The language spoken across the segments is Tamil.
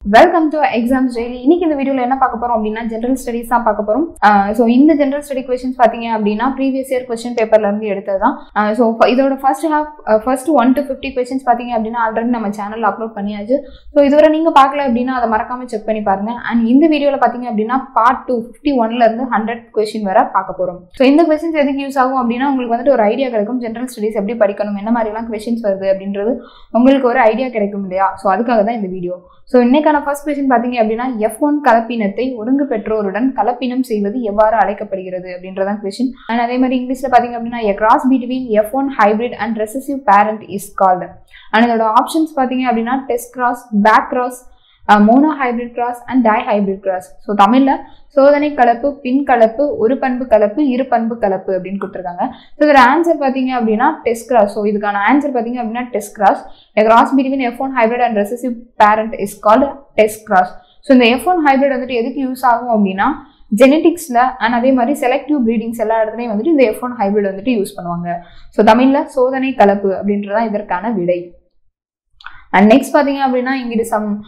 Welcome to Exams Daily. இன்னைக்கு இந்த வீடியோல என்ன பார்க்க போறோம் அப்படின்னா ஜெனரல் ஸ்டடீஸ் தான் பார்க்க போறோம். சோ இந்த ஜெனரல் ஸ்டடி क्वेश्चंस பாத்தீங்க அப்படின்னா previous year question paperல இருந்து எடுத்ததுதான். சோ இதோட first 1 to 50 questions பாத்தீங்க அப்படின்னா ஆல்ரெடி நம்ம சேனல்ல அப்லோட் பண்ணியாச்சு. சோ இதுவரை நீங்க பார்க்கல அப்படின்னா அதை மறக்காம செக் பண்ணி பாருங்க. அண்ட் இந்த வீடியோல பாத்தீங்க அப்படின்னா பார்ட் 2 51ல இருந்து 100 क्वेश्चन வரை பார்க்க போறோம். சோ இந்த क्वेश्चंस எதுக்கு யூஸ் ஆகும் அப்படின்னா உங்களுக்கு வந்துட்டு ஒரு ஐடியா கிடைக்கும் ஜெனரல் ஸ்டடீஸ் எப்படி படிக்கணும், என்ன மாதிரி எல்லாம் क्वेश्चंस வருது அப்படின்றது உங்களுக்கு ஒரு ஐடியா கிடைக்கும் இல்லையா? சோ அதுக்காக தான் இந்த வீடியோ. சோ இன்னைக்கான ஃபர்ஸ்ட் क्वेश्चन பாத்தீங்க அப்படின்னா F1 கலப்பினத்தை ஒருங்கு பெற்றோருடன் கலப்பினம் செய்வது எவ்வாறு அழைக்கப்படுகிறது அப்படின்றதான் क्वेश्चन. அண்ட் அதே மாதிரி இங்கிலீஷ்ல பாத்தீங்க அப்படின்னா a cross between F1 hybrid and recessive parent is called. And இதோட ஆப்ஷன்ஸ் பாத்தீங்க அப்படின்னா test cross, back cross, mono hybrid cross and di hybrid cross. So தமிழ்ல சோதனை கலப்பு, பின் கலப்பு, ஒரு பண்பு கலப்பு, இரு பண்பு கலப்பு அப்படின்னு கொடுத்துருக்காங்க. ஸோ இதோட ஆன்சர் பாத்தீங்க அப்படின்னா டெஸ்ட் கிராஸ். ஸோ இதுக்கான ஆன்சர் பாத்தீங்க அப்படின்னா test cross. Cross between F1 hybrid and recessive parent is called test cross. So இந்த F1 ஹைபிரிட் வந்துட்டு எதுக்கு யூஸ் ஆகும் அப்படின்னா ஜெனட்டிக்ஸ்ல அண்ட் அதே மாதிரி செலக்டிவ் ப்ரீடிங்ஸ் எல்லா இடத்துலையும் வந்துட்டு இந்த F1 ஹைபிரிட் வந்துட்டு யூஸ் பண்ணுவாங்க. ஸோ தமிழ்ல சோதனை கலப்பு அப்படின்றதான் இதற்கான விடை. அண்ட் நெக்ஸ்ட் பாத்தீங்க அப்படின்னா இங்கிட்டு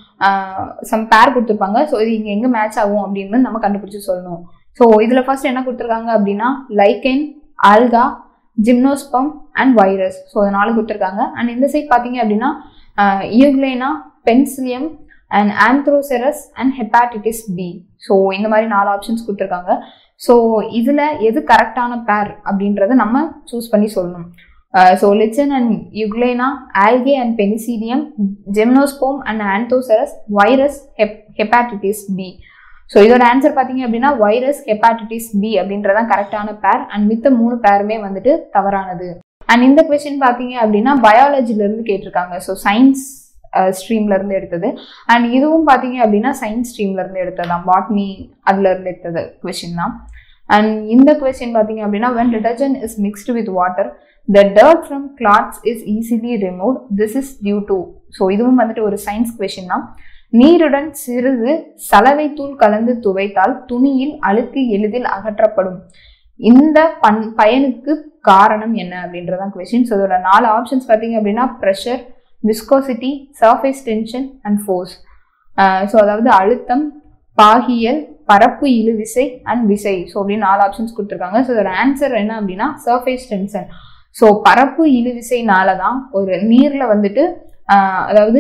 சம் பேர் கொடுத்துருப்பாங்க. ஸோ இது இங்க எங்க மேட்ச் ஆகும் அப்படின்னு நம்ம கண்டுபிடிச்சு சொல்லணும். ஸோ இதுல ஃபர்ஸ்ட் என்ன கொடுத்துருக்காங்க அப்படின்னா lichen, algae, gymnosperm and virus. So அது 4 கொடுத்துருக்காங்க. அண்ட் இந்த சைட் பாத்தீங்க அப்படின்னா Euglena, Penicillium and Anthoceros and hepatitis B. So இந்த மாதிரி 4 ஆப்ஷன்ஸ் கொடுத்துருக்காங்க. ஸோ இதுல எது கரெக்டான பேர் அப்படின்றத நம்ம சூஸ் பண்ணி சொல்லணும். So lichen and euglena, algae and penicillium, gymnosperm and anthocerus, virus, hepatitis B. So இதோட ஆன்சர் பார்த்தீங்க அப்படின்னா வைரஸ், ஹெப்பாட்டிட்டிஸ் பி அப்படின்றதான் கரெக்டான பேர். அண்ட் மித்த 3 பேருமே வந்துட்டு தவறானது. அண்ட் இந்த கொஸ்டின் பார்த்தீங்க அப்படின்னா பயாலஜில இருந்து கேட்டிருக்காங்க. ஸோ சயின்ஸ் ஸ்ட்ரீம்ல இருந்து எடுத்தது. அண்ட் இதுவும் பார்த்தீங்க அப்படின்னா சயின்ஸ் ஸ்ட்ரீம்ல இருந்து எடுத்ததுதான், பாட்னி அதுல இருந்து எடுத்தது கொஸ்டின் தான். அண்ட் இந்த கொஸ்டின் பார்த்தீங்க அப்படின்னா when detergent is mixed with water the dirt from cloths is easily removed, this is due to. So இதுவும் வந்துட்டு ஒரு சயின்ஸ் கொஸ்டின் தான். நீருடன் சிறிது சலவை தூள் கலந்து துவைத்தால் துணியில் அழுக்கு எளிதில் அகற்றப்படும். இந்த பயனுக்கு காரணம் என்ன அப்படின்றதான் கொஸ்டின். ஸோ இதோட 4 ஆப்ஷன்ஸ் பார்த்தீங்க அப்படின்னா pressure, viscosity, surface tension and force. So அதாவது அழுத்தம், பாகியல், பரப்பு இழுவிசை அண்ட் விசை. ஸோ அப்படின்னு 4 ஆப்ஷன்ஸ் கொடுத்துருக்காங்க. ஸோ இதோட ஆன்சர் என்ன அப்படின்னா சர்ஃபேஸ் டென்ஷன். ஸோ பரப்பு இழுவிசைனால தான் ஒரு நீர்ல வந்துட்டு அதாவது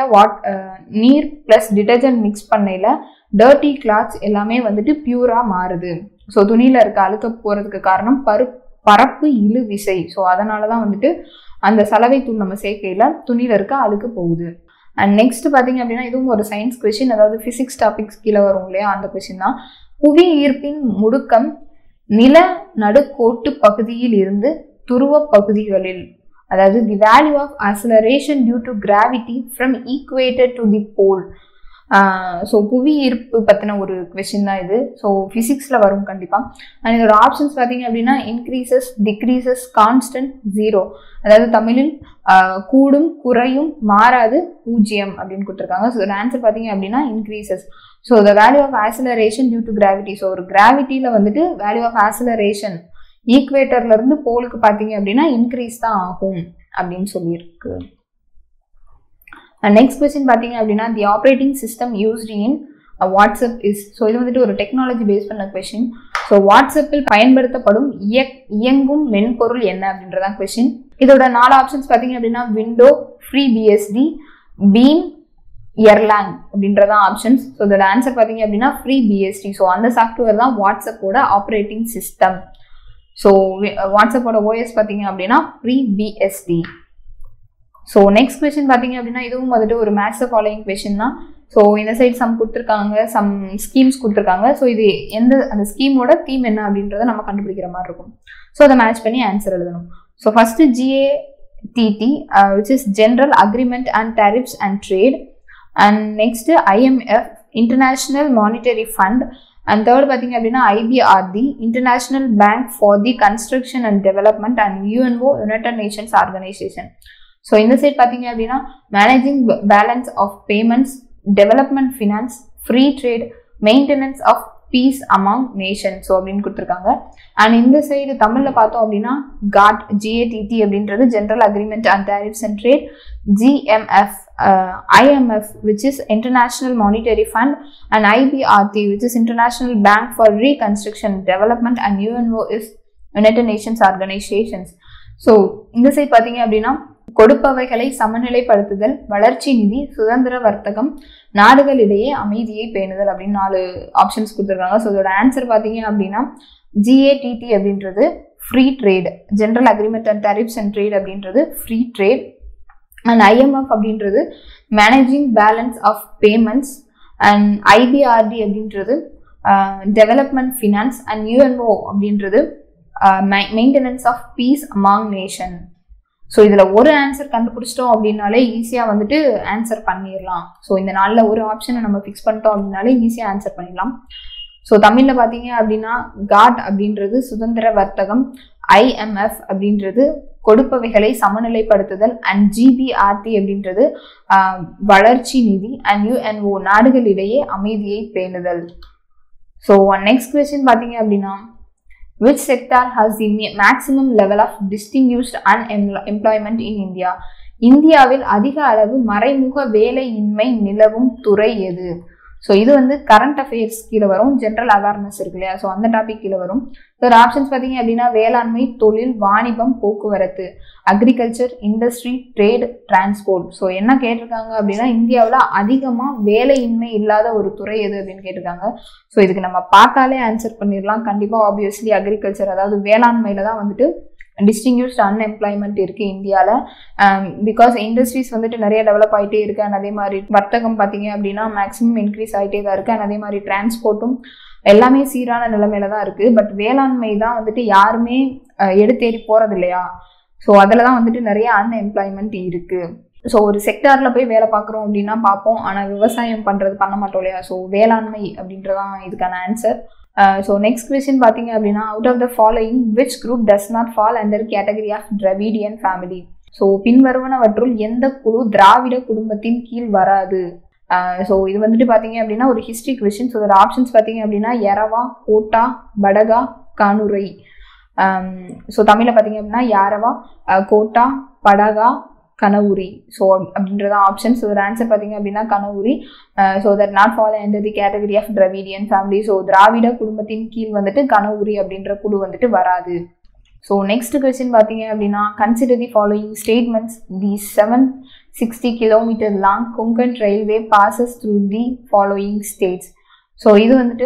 நீர் பிளஸ் டிடர்ஜென்ட் மிக்ஸ் பண்ணையில டர்ட்டி கிளாத்ஸ் எல்லாமே வந்துட்டு பியூரா மாறுது. ஸோ துணியில இருக்க அழுக்க போறதுக்கு காரணம் பரப்பு இழுவிசை. ஸோ அதனாலதான் வந்துட்டு அந்த சலவை தூள் நம்ம சேர்க்கையில துணியில இருக்க அழுக்கு போகுது. அண்ட் நெக்ஸ்ட் பாத்தீங்க அப்படின்னா இதுவும் ஒரு சயின்ஸ் கொஸ்டின், அதாவது பிசிக்ஸ் டாபிக்ஸ் கீழே வரும் இல்லையா, அந்த கொஸ்டின் தான். புவி ஈர்ப்பின் முடுக்கம் நில நடுக்கோட்டு பகுதியில் இருந்து துருவ பகுதிகளில், அதாவது the value of acceleration due to gravity from equator to the pole. So புவி ஈர்ப்பு பற்றின ஒரு கொஸ்டின் தான் இது. ஸோ ஃபிசிக்ஸில் வரும் கண்டிப்பாக. அண்ட் இதோட ஆப்ஷன்ஸ் பார்த்தீங்க அப்படின்னா இன்க்ரீசஸ், டிக்ரீசஸ், கான்ஸ்டன்ட், 0. அதாவது தமிழில் கூடும், குறையும், மாறாது, 0 அப்படின்னு கொடுத்துருக்காங்க. ஸோ இதோட ஆன்சர் பார்த்தீங்க அப்படின்னா increases. So the value of acceleration due to gravity. So ஒரு கிராவிட்டியில் வந்துட்டு வேல்யூ ஆஃப் ஆக்ஸலரேஷன் ஈக்குவேட்டர்ல இருந்து போலுக்கு பார்த்தீங்க அப்படின்னா இன்க்ரீஸ் தான் ஆகும் அப்படின்னு சொல்லியிருக்கு. நெக்ஸ்ட் கொஸ்டின் பார்த்தீங்க அப்படின்னா the operating system used in WhatsApp is. So இது வந்துட்டு ஒரு டெக்னாலஜி பேஸ் பண்ண கொஸ்டின். ஸோ வாட்ஸ்அப்பில் பயன்படுத்தப்படும் இயங்கும் மென்பொருள் என்ன அப்படின்றதான் கொஸ்டின். இதோட 4 ஆப்ஷன்ஸ் பார்த்தீங்க அப்படின்னா window, free BSD, BEAM, Erlang அப்படின்றதான் ஆப்ஷன்ஸ். ஸோ இதோட ஆன்சர் பார்த்தீங்க அப்படின்னா ஃப்ரீ பிஎஸ்டி. ஸோ அந்த சாஃப்ட்வேர் தான் வாட்ஸ்அப்போட ஆப்ரேட்டிங் சிஸ்டம். ஸோ வாட்ஸ்அப்போட ஓஎஸ் பார்த்தீங்க அப்படின்னா free BSD. So next question பார்த்தீங்க அப்படின்னா இதுவும் வந்துட்டு ஒரு மேட்ச் த ஃபாலோயிங் கொஸ்டின் தான். ஸோ இந்த சைட் சம் கொடுத்துருக்காங்க, சம் ஸ்கீம்ஸ் கொடுத்துருக்காங்க. ஸோ இது அந்த ஸ்கீமோட தீம் என்ன அப்படின்றத நம்ம கண்டுபிடிக்கிற மாதிரி இருக்கும். ஸோ அதை மேட்ச் பண்ணி ஆன்சர் எழுதணும். So first GATT which is General Agreement and Tariffs and Trade. And next IMF International Monetary Fund. And third பார்த்தீங்க அப்படின்னா IBRD International Bank for the Construction and Development and UNO United Nations Organization. So இந்த சைட் பார்த்தீங்க அப்படின்னா managing balance of payments, development finance, free trade, maintenance of peace among nation. So அப்படின்னு கொடுத்துருக்காங்க. அண்ட் இந்த சைடு தமிழில் பார்த்தோம் அப்படின்னா GATT GATT அப்படின்றது general agreement and tariffs and trade, GMF IMF which is International Monetary Fund, and IBRT which is International Bank for Reconstruction Development, and UNO is United Nations Organizations. So இந்த சைட் பார்த்தீங்க அப்படின்னா கொடுப்பவைகளை சமநிலைப்படுத்துதல், வளர்ச்சி நிதி, சுதந்திர வர்த்தகம், நாடுகளிடையே அமைதியை பேணுதல் அப்படின்னு 4 ஆப்ஷன்ஸ் கொடுத்துருக்காங்க. ஸோ இதோட ஆன்சர் பார்த்தீங்க அப்படின்னா GATT அப்படின்றது free trade, general agreement and tariffs and trade அப்படின்றது ஃப்ரீ ட்ரேட், அண்ட் IMF அப்படின்றது managing balance of payments, and IBRD அப்படின்றது டெவலப்மெண்ட் ஃபினான்ஸ், அண்ட் UNO அப்படின்றது maintenance of peace among nation. So இதில் ஒரு ஆன்சர் கண்டுபிடிச்சிட்டோம் அப்படின்னாலே ஈஸியாக வந்துட்டு ஆன்சர் பண்ணிடலாம். ஸோ இந்த நாளில் ஒரு ஆப்ஷனை நம்ம ஃபிக்ஸ் பண்ணிட்டோம் அப்படின்னாலே ஈஸியாக ஆன்சர் பண்ணிடலாம். ஸோ தமிழில் பார்த்தீங்க அப்படின்னா GATT அப்படின்றது சுதந்திர வர்த்தகம், IMF அப்படின்றது கொடுப்பவைகளை சமநிலைப்படுத்துதல், அண்ட் GBRT அப்படின்றது வளர்ச்சி நிதி, அண்ட் UNO நாடுகளிடையே அமைதியை பேணுதல். ஸோ நெக்ஸ்ட் கொஸ்டின் பார்த்தீங்க அப்படின்னா which sector has the maximum level of distinguished unemployment in India? இந்தியாவில் அதிக அளவு மறைமுக வேலையின்மை நிலவும் துறை எது? ஸோ இது வந்து கரண்ட் அஃபேர்ஸ் கீழே வரும், ஜென்ரல் அவேர்னஸ் இருக்கு இல்லையா, ஸோ அந்த டாபிக் கீழே வரும். ஒரு ஆப்ஷன்ஸ் பார்த்தீங்க அப்படின்னா வேளாண்மை, தொழில், வாணிபம், போக்குவரத்து, agriculture, industry, trade, transport. So என்ன கேட்டிருக்காங்க அப்படின்னா இந்தியாவில் அதிகமாக வேலையின்மை இல்லாத ஒரு துறை எது அப்படின்னு கேட்டிருக்காங்க. ஸோ இதுக்கு நம்ம பார்த்தாலே ஆன்சர் பண்ணிடலாம் கண்டிப்பாக. ஆப்வியஸ்லி அக்ரிகல்ச்சர், அதாவது வேளாண்மையில தான் வந்துட்டு டிஸ்டிங்யூஸ்ட் அன்எம்ப்ளாய்மெண்ட் இருக்கு இந்தியாவில். பிகாஸ் இண்டஸ்ட்ரீஸ் வந்துட்டு நிறைய டெவலப் ஆகிட்டே இருக்கு, அண்ட் அதே மாதிரி வர்த்தகம் பார்த்தீங்க அப்படின்னா மேக்ஸிமம் இன்க்ரீஸ் ஆகிட்டே தான் இருக்கு, அண்ட் அதே மாதிரி டிரான்ஸ்போர்ட்டும் எல்லாமே சீரான நிலைமையில தான் இருக்கு. பட் வேளாண்மை தான் வந்துட்டு யாருமே எடுத்தேறி போறது இல்லையா, ஸோ அதில் தான் வந்துட்டு நிறைய அன்எம்ப்ளாய்மெண்ட் இருக்கு. ஸோ ஒரு செக்டாரில் போய் வேலை பார்க்குறோம் அப்படின்னா பார்ப்போம், ஆனால் விவசாயம் பண்ணுறது பண்ண மாட்டோம் இல்லையா. ஸோ வேளாண்மை அப்படின்றதான் இதுக்கான ஆன்சர். ஸோ நெக்ஸ்ட் கொஸ்டின் பார்த்தீங்க அப்படின்னா out of the following which group does not fall under category of Dravidian family? So பின்வருவனவற்றுள் எந்த குழு திராவிட குடும்பத்தின் கீழ் வராது? ஸோ இது வந்துட்டு பார்த்தீங்க அப்படின்னா ஒரு ஹிஸ்ட்ரி கொஸ்டின். ஸோ அதோட ஆப்ஷன்ஸ் பார்த்தீங்க அப்படின்னா யரவா, கோட்டா, படகா, கானுரை. ஸோ தமிழில் பார்த்தீங்க அப்படின்னா யாரவா, கோட்டா, படகா, கனவுரி. ஸோ அப்படின்றத ஆப்ஷன். ஸோ ஒரு ஆன்சர் பார்த்தீங்க அப்படின்னா Kanauri. So that not follow under the category of Dravidian family. So திராவிட குடும்பத்தின் கீழ் வந்துட்டு கனவுரி அப்படின்ற குழு வந்துட்டு வராது. ஸோ நெக்ஸ்ட் கொஸ்டின் பார்த்தீங்க அப்படின்னா consider the following statements. The 760 kilometre long Konkan railway passes through the following states. So இது வந்துட்டு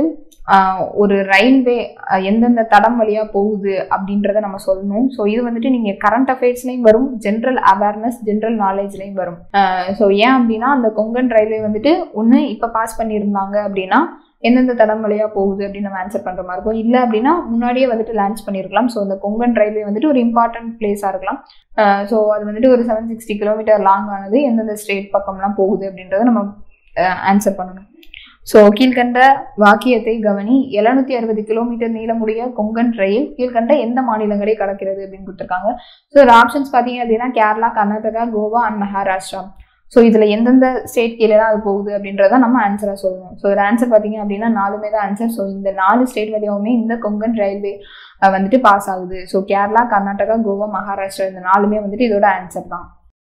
ஒரு ரயில்வே எந்தெந்த தடம் வழியாக போகுது அப்படின்றத நம்ம சொல்லணும். ஸோ இது வந்துட்டு நீங்கள் கரண்ட் அஃபேர்ஸ்லையும் வரும், ஜென்ரல் அவேர்னஸ், ஜென்ரல் நாலேஜ்லையும் வரும். ஸோ ஏன் அப்படின்னா அந்த கொங்கன் ரயில்வே வந்துட்டு ஒன்று இப்போ பாஸ் பண்ணியிருந்தாங்க அப்படின்னா எந்தெந்த தடம் வழியாக போகுது அப்படின்னு நம்ம ஆன்சர் பண்ணுற மாதிரி இருக்கும். இல்லை அப்படின்னா முன்னாடியே வந்துட்டு லான்ச் பண்ணியிருக்கலாம். ஸோ அந்த கொங்கன் ரயில்வே வந்துட்டு ஒரு இம்பார்ட்டன்ட் பிளேஸாக இருக்கலாம். ஸோ அது வந்துட்டு ஒரு 760 கிலோமீட்டர் லாங் ஆனது எந்தெந்த ஸ்டேட் பக்கம்லாம் போகுது அப்படின்றத நம்ம ஆன்சர் பண்ணணும். ஸோ கீழ்கண்ட வாக்கியத்தை கவனி. 760 கிலோமீட்டர் நீளமுடைய கொங்கன் ரயில் கீழ்கண்ட எந்த மாநிலங்களை கடக்கிறது அப்படின்னு கொடுத்துருக்காங்க. ஸோ ஒரு ஆப்ஷன்ஸ் பார்த்தீங்க அப்படின்னா கேரளா, கர்நாடகா, கோவா அண்ட் மகாராஷ்டிரா. ஸோ இதில் எந்தெந்த ஸ்டேட் கீழே தான் அது போகுது அப்படின்றத நம்ம ஆன்சராக சொல்லணும். ஸோ ஒரு ஆன்சர் பார்த்தீங்க அப்படின்னா 4மே தான் ஆன்சர். ஸோ இந்த 4 ஸ்டேட் வழியாகவுமே இந்த கொங்கன் ரயில்வே வந்துட்டு பாஸ் ஆகுது. ஸோ கேரளா, கர்நாடகா, கோவா, மகாராஷ்டிரா இந்த 4மே வந்துட்டு இதோட ஆன்சர் தான்.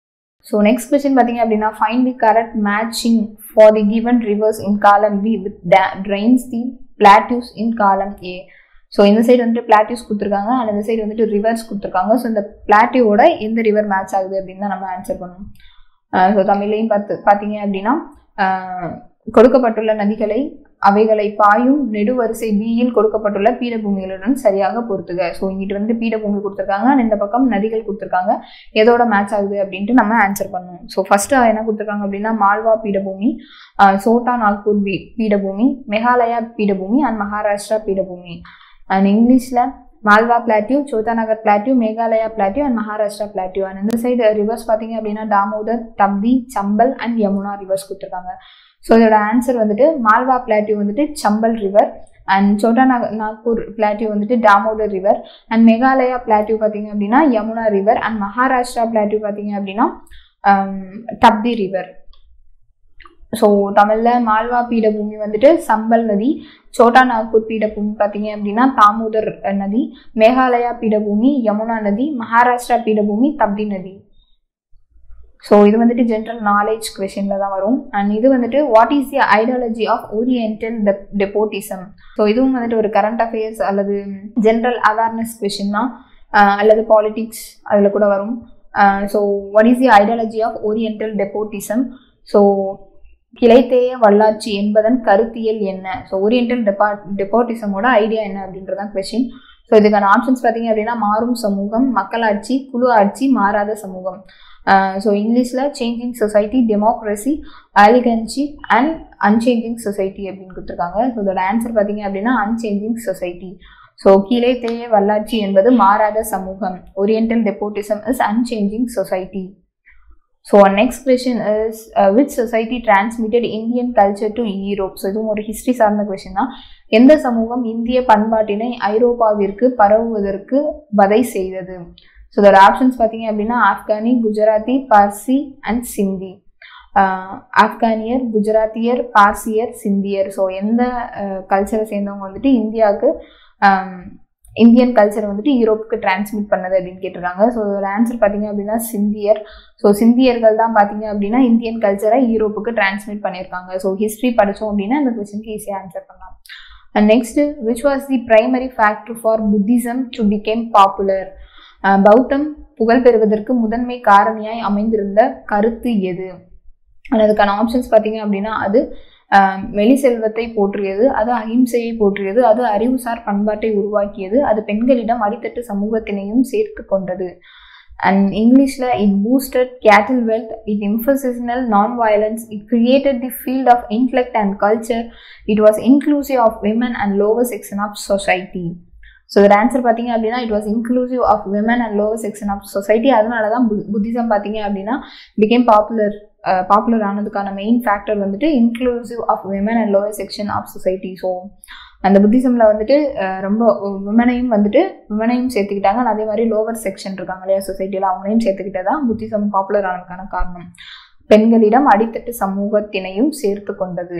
ஸோ நெக்ஸ்ட் கொஸ்டின் பார்த்தீங்க அப்படின்னா find the correct matching for the given rivers in column B with trains the plateaus in column A. So இந்த சைடு வந்துட்டு பிளாட்யூஸ் கொடுத்துருக்காங்க, அண்ட் இந்த சைடு வந்துட்டு ரிவர்ஸ் கொடுத்துருக்காங்க. ஸோ இந்த பிளாட்யூவோட எந்த ரிவர் மேட்ச் ஆகுது அப்படின்னு தான் நம்ம ஆன்சர் பண்ணணும். ஸோ தமிழ்லையும் பார்த்தீங்க அப்படின்னா கொடுக்கப்பட்டுள்ள நதிகளை அவைகளை பாயும் நெடுவரிசை பியில் கொடுக்கப்பட்டுள்ள பீடபூமிகளுடன் சரியாக பொறுத்துக. ஸோ இங்கிட்டு வந்து பீடபூமி கொடுத்துருக்காங்க, அண்ட் இந்த பக்கம் நதிகள் கொடுத்துருக்காங்க. எதோட மேட்ச் ஆகுது அப்படின்ட்டு நம்ம ஆன்சர் பண்ணணும். ஸோ ஃபர்ஸ்ட் என்ன கொடுத்துருக்காங்க அப்படின்னா மால்வா பீடபூமி, சோட்டா நாக்பூர் பீடபூமி, மேகாலயா பீடபூமி அண்ட் மகாராஷ்டிரா பீடபூமி. அண்ட் இங்கிலீஷில் Malwa plateau, Chotanagar plateau, Meghalaya plateau and Maharashtra plateau. And இந்த சைடு ரிவர்ஸ் பார்த்தீங்க அப்படின்னா தாமோதர், தப்தி, சம்பல் அண்ட் யமுனா ரிவர்ஸ் கொடுத்துருக்காங்க. ஸோ இதோட ஆன்சர் வந்துட்டு மால்வா பிளாட்யூ வந்துட்டு Chambal river, and Chota Nagpur plateau வந்துட்டு Damodar river, and Meghalaya plateau பார்த்தீங்க அப்படின்னா Yamuna river, and Maharashtra plateau பார்த்தீங்க அப்படின்னா தப்தி ரிவர். ஸோ தமிழில் மால்வா பீடபூமி வந்துட்டு சம்பல் நதி, சோட்டா நாக்பூர் பீடபூமி பார்த்தீங்க அப்படின்னா தாமோதர் நதி, மேகாலயா பீடபூமி யமுனா நதி, மகாராஷ்டிரா பீடபூமி தப்தி நதி. ஸோ இது வந்துட்டு ஜென்ரல் நாலேஜ் கொஷினில் தான் வரும். அண்ட் இது வந்துட்டு what is the ideology of oriental despotism. So இதுவும் வந்துட்டு ஒரு கரண்ட் அஃபேர்ஸ் அல்லது ஜென்ரல் அவேர்னஸ் கொஷின் தான், அல்லது பாலிட்டிக்ஸ் அதில் கூட வரும். So what is the ideology of oriental despotism. So கிளைத்தேய வல்லாட்சி என்பதன் கருத்தியல் என்ன. ஸோ ஓரியன்டல் டெபோட்டிசமோட ஐடியா என்ன அப்படின்றதான் கொஸ்டின். ஸோ இதுக்கான ஆப்ஷன்ஸ் பார்த்தீங்க அப்படின்னா மாறும் சமூகம், மக்களாட்சி, குழு ஆட்சி, மாறாத சமூகம். ஸோ இங்கிலீஷில் changing society, democracy, oligarchy and unchanging society அப்படின்னு கொடுத்துருக்காங்க. ஸோ இதோட ஆன்சர் பார்த்தீங்க அப்படின்னா அன்சேஞ்சிங் சொசைட்டி. ஸோ கிளைத்தேய வல்லாட்சி என்பது மாறாத சமூகம். Oriental despotism is unchanging society. So our next question is which society transmitted Indian culture to Europe. So இதுவும் ஒரு ஹிஸ்டரி சார்ந்த கொஸ்டின் தான். எந்த சமூகம் இந்திய பண்பாட்டினை ஐரோப்பாவிற்கு பரவுவதற்கு வதை செய்தது. ஸோ இதோட ஆப்ஷன்ஸ் பார்த்தீங்க அப்படின்னா ஆப்கானி, குஜராத்தி, பார்சி அண்ட் சிந்தி. ஆப்கானியர், குஜராத்தியர், பார்சியர், சிந்தியர். ஸோ எந்த கல்ச்சரை சேர்ந்தவங்க வந்துட்டு இந்தியாவுக்கு இந்தியன் கல்ச்சர் வந்துட்டு யூரோப்புக்கு டிரான்ஸ்மிட் பண்ணது அப்படின்னு கேட்டிருக்காங்க. ஸோ ஒரு ஆன்சர் பார்த்தீங்க அப்படின்னா சிந்தியர். ஸோ சிந்தியர்கள் தான் பார்த்தீங்க அப்படின்னா இந்தியன் கல்ச்சரை யூரோப்புக்கு டிரான்ஸ்மிட் பண்ணியிருக்காங்க. ஸோ ஹிஸ்ட்ரி படித்தோம் அப்படின்னா இந்த கொஸ்டினுக்கு ஈஸியாக ஆன்சர் பண்ணலாம். And next, which was the primary factor for Buddhism to become popular. பௌத்தம் புகழ் பெறுவதற்கு முதன்மை காரணியாய் அமைந்திருந்த கருத்து எது. அதுக்கான ஆப்ஷன்ஸ் பார்த்தீங்க அப்படின்னா அது வெளி செல்வத்தை போற்றியது, அது அஹிம்சையை போற்றியது, அது அறிவுசார் பண்பாட்டை உருவாக்கியது, அது பெண்களிடம் அடித்தட்டு சமூகத்தினையும் சேர்த்து கொண்டது. அண்ட் இங்கிலீஷில் it boosted cattle wealth, it emphasised non violence, it created the field of intellect and culture, it was inclusive of women and lower section of society. So இதோட ஆன்சர் பார்த்தீங்க அப்படின்னா it was inclusive of women and lower section of society. அதனால தான் புத்திசம் பார்த்தீங்க அப்படின்னா பிகேம் பாப்புலர் ஆனதுக்கான மெயின் ஃபேக்டர் வந்துட்டு inclusive of women and lower section of society. So அந்த புத்திசமில் வந்துட்டு ரொம்ப விமனையும் சேர்த்துக்கிட்டாங்க. அதே மாதிரி லோவர் செக்ஷன் இருக்காங்க இல்லையா சொசைட்டியில், அவங்களையும் சேர்த்துக்கிட்டதான் புத்திசம் பாப்புலர் ஆனதுக்கான காரணம். பெண்களிடம் அடித்தட்டு சமூகத்தினையும் சேர்த்து கொண்டது.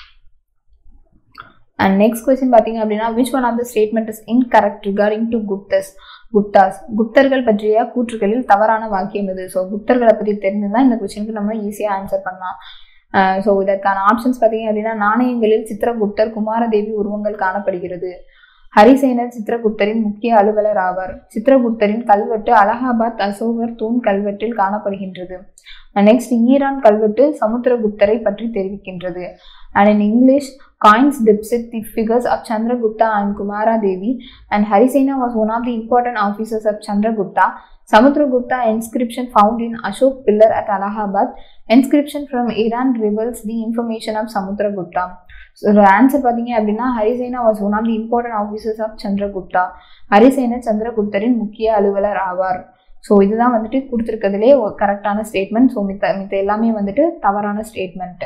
அண்ட் நெக்ஸ்ட் கொஸ்டின் பார்த்தீங்க அப்படின்னா which one of the statement is incorrect regarding to Guptas. குப்தர்கள் பற்றிய கூற்றுகளில் தவறான வாக்கியம் இது. ஸோ குப்தர்களை பற்றி தெரிஞ்சுதான் இந்த கொஸ்டினுக்கு நம்ம ஈஸியாக ஆன்சர் பண்ணலாம். ஸோ இதற்கான ஆப்ஷன்ஸ் பார்த்தீங்க அப்படின்னா நாணயங்களில் சித்திரகுப்தர், குமாரதேவி உருவங்கள் காணப்படுகிறது. ஹரிசேனர் சித்திரகுப்தரின் முக்கிய அலுவலர் ஆவார். சித்திரகுப்தரின் கல்வெட்டு அலகாபாத் அசோகர் தூண் கல்வெட்டில் காணப்படுகின்றது. நெக்ஸ்ட், ஈரான் கல்வெட்டு சமுத்திரகுப்தரை பற்றி தெரிவிக்கின்றது. And in English, coins depict the figures of Chandragupta and Kumara Devi, and Harisena was one of the important officers of Chandragupta. Samudragupta inscription found in Ashok pillar at Allahabad. Inscription from Iran reveals the information of Samudragupta. So the answer பார்த்தீங்க அப்படின்னா Harisena was one of the important officers of Chandragupta. ஹரிசேனர் சந்திரகுப்தரின் முக்கிய அலுவலர் ஆவார். ஸோ இதுதான் வந்துட்டு கொடுத்துருக்கிறதுலே ஒரு கரெக்டான ஸ்டேட்மெண்ட். ஸோ மித்த எல்லாமே வந்துட்டு தவறான ஸ்டேட்மெண்ட்.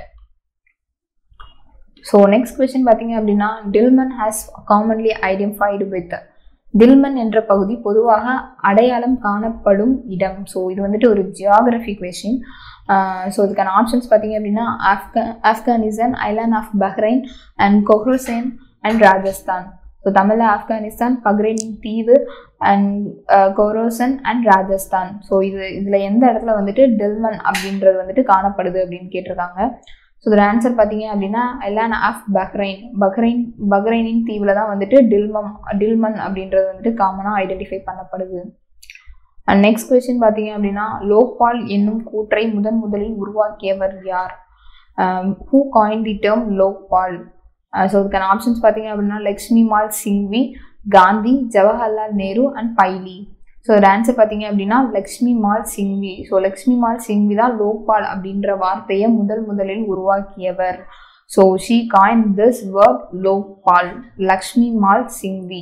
ஸோ நெக்ஸ்ட் கொஸ்டின் பார்த்தீங்க அப்படின்னா Dilmun has commonly identified with. Dilmun என்ற பகுதி பொதுவாக அடையாளம் காணப்படும் இடம். ஸோ இது வந்துட்டு ஒரு ஜியாகிரபி கொஸ்டின். ஸோ இதுக்கான ஆப்ஷன்ஸ் பார்த்தீங்க அப்படின்னா Afghanistan, island of Bahrain and Khorasan and Rajasthan. So தமிழில் ஆப்கானிஸ்தான், பஹ்ரைனின் தீவு and Khorasan and Rajasthan. So இதில் எந்த இடத்துல வந்துட்டு டில்மன் அப்படின்றது வந்துட்டு காணப்படுது அப்படின்னு கேட்டிருக்காங்க. ஸோ இதோட ஆன்சர் பார்த்தீங்க அப்படின்னா ஐலாண்ட் ஆஃப் பஹ்ரைனின் தீவில் தான் வந்துட்டு டில்மன் அப்படின்றது வந்துட்டு காமனாக ஐடென்டிஃபை பண்ணப்படுது. அண்ட் நெக்ஸ்ட் கொஸ்டின் பார்த்தீங்க அப்படின்னா லோக்பால் என்னும் கூற்றை முதலில் உருவாக்கியவர் யார். Who coin the term Lokpal. So இதுக்கான ஆப்ஷன்ஸ் பார்த்தீங்க அப்படின்னா Laxmi Mall Singhvi, Gandhi, Jawaharlal Nehru and Bailey. So ஒரு ஆன்சர் பார்த்தீங்க அப்படின்னா லக்ஷ்மி மால் சிங்வி. ஸோ லக்ஷ்மி மால் சிங்வி தான் லோக்பால் அப்படின்ற வார்த்தையை முதலில் உருவாக்கியவர். So she coin this word Lokpal, Laxmi Mall Singhvi.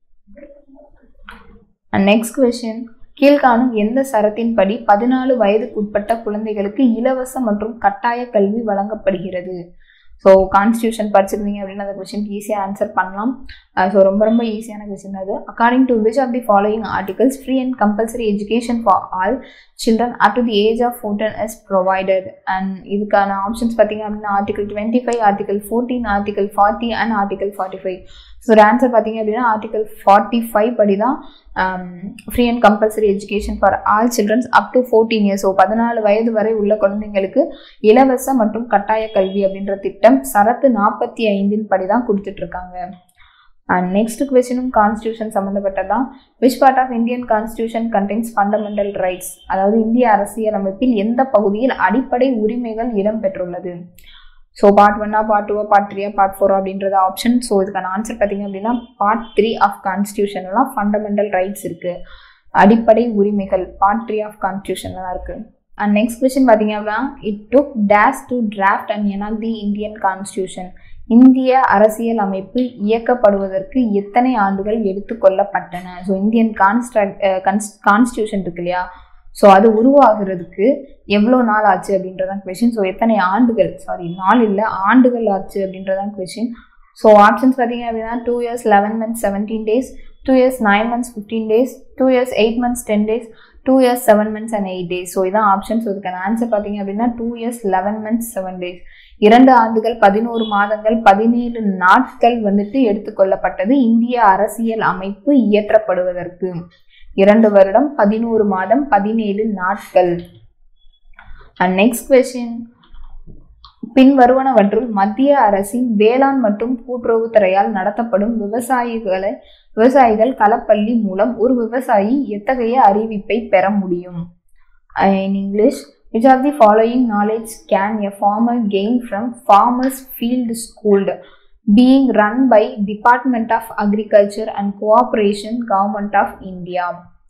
And next question, கீழ்காணும் எந்த சரத்தின்படி 14 வயதுக்குட்பட்ட குழந்தைகளுக்கு இலவச மற்றும் கட்டாய கல்வி வழங்கப்படுகிறது. ஸோ கான்ஸ்டியூஷன் படிச்சிருந்தீங்க அப்படின்னா அந்த கொஸ்டின் ஈஸியாக ஆன்சர் பண்ணலாம். ஸோ ரொம்ப ரொம்ப ஈஸியான கொஸ்டின் அது. According to which of the following articles free and compulsory education for all children up to the age of 14 is provided. And இதுக்கான ஆப்ஷன்ஸ் பார்த்தீங்க அப்படின்னா article 25, article 14, article 40 and article 45. So answer பார்த்தீங்க அப்படின்னா ஆர்டிகல் 45 படி தான் free and compulsory education for all childrens up to 14 years. So 14 வயது வரை உள்ள குழந்தைங்களுக்கு இலவச மற்றும் கட்டாய கல்வி அப்படின்ற திட்டம் சரத்து 45 படி தான் கொடுத்துட்டு இருக்காங்க. அண்ட் நெக்ஸ்ட் கொஸ்டினும் கான்ஸ்டியூஷன் சம்மந்தப்பட்டதான். Which part of Indian constitution contains fundamental rights? அதாவது இந்திய அரசியல் அமைப்பில் எந்த பகுதியில் அடிப்படை உரிமைகள் இடம்பெற்றுள்ளது? So part 1, part 2, part 3, part 4 அப்படின்றது ஆப்ஷன். ஸோ இதுக்கான ஆன்சர் பார்த்தீங்க அப்படின்னா பார்ட் 3 ஆஃப் கான்ஸ்டியூஷன்லாம் ஃபண்டமெண்டல் ரைட்ஸ் இருக்கு, அடிப்படை உரிமைகள் பார்ட் 3 ஆஃப் கான்ஸ்டியூஷன்ல தான் இருக்கு. அண்ட் நெக்ஸ்ட் கொஸ்டின் பார்த்தீங்க அப்படின்னா it took dash to draft and enact the Indian constitution. இந்திய அரசியல் அமைப்பு இயக்கப்படுவதற்கு எத்தனை ஆண்டுகள் எடுத்துக்கொள்ளப்பட்டன? ஸோ இந்தியன் கான்ஸ்டியூஷன் இருக்கு இல்லையா, ஸோ அது உருவாகிறதுக்கு எவ்வளோ நாள் ஆச்சு அப்படின்றதான் கொஸ்டின். ஸோ எத்தனை ஆண்டுகள், நாள் இல்லை ஆண்டுகள் ஆச்சு அப்படின்றதான் கொஸ்டின். ஸோ ஆப்ஷன்ஸ் பார்த்தீங்க அப்படின்னா 2 years 11 months 17 days, 2 years 9 months 15 days, 2 years 8 months 10 days, 2 years 7 months and 8 days. So இதான் ஆப்ஷன். ஸோ இதுக்கான ஆன்சர் பார்த்தீங்க அப்படின்னா 2 years 11 months 7 days. 2 ஆண்டுகள் 11 மாதங்கள் 17 நாட்கள் வந்துட்டு எடுத்துக்கொள்ளப்பட்டது இந்திய அரசியல் அமைப்பு இயற்றப்படுவதற்கு. 2 வருடம் 11 மாதம் 17 நாட்கள். அண்ட் நெக்ஸ்ட் கொஸ்டின், பின்வருவனவற்றுள் மத்திய அரசின் வேளாண் மற்றும் கூட்டுறவுத்துறையால் நடத்தப்படும் விவசாயிகள் களப்பள்ளி மூலம் ஒரு விவசாயி எத்தகைய அறிவிப்பை பெற முடியும்? In English, which of the following knowledge can a farmer gain from farmers field school being run by Department of Agriculture and Cooperation Government of India?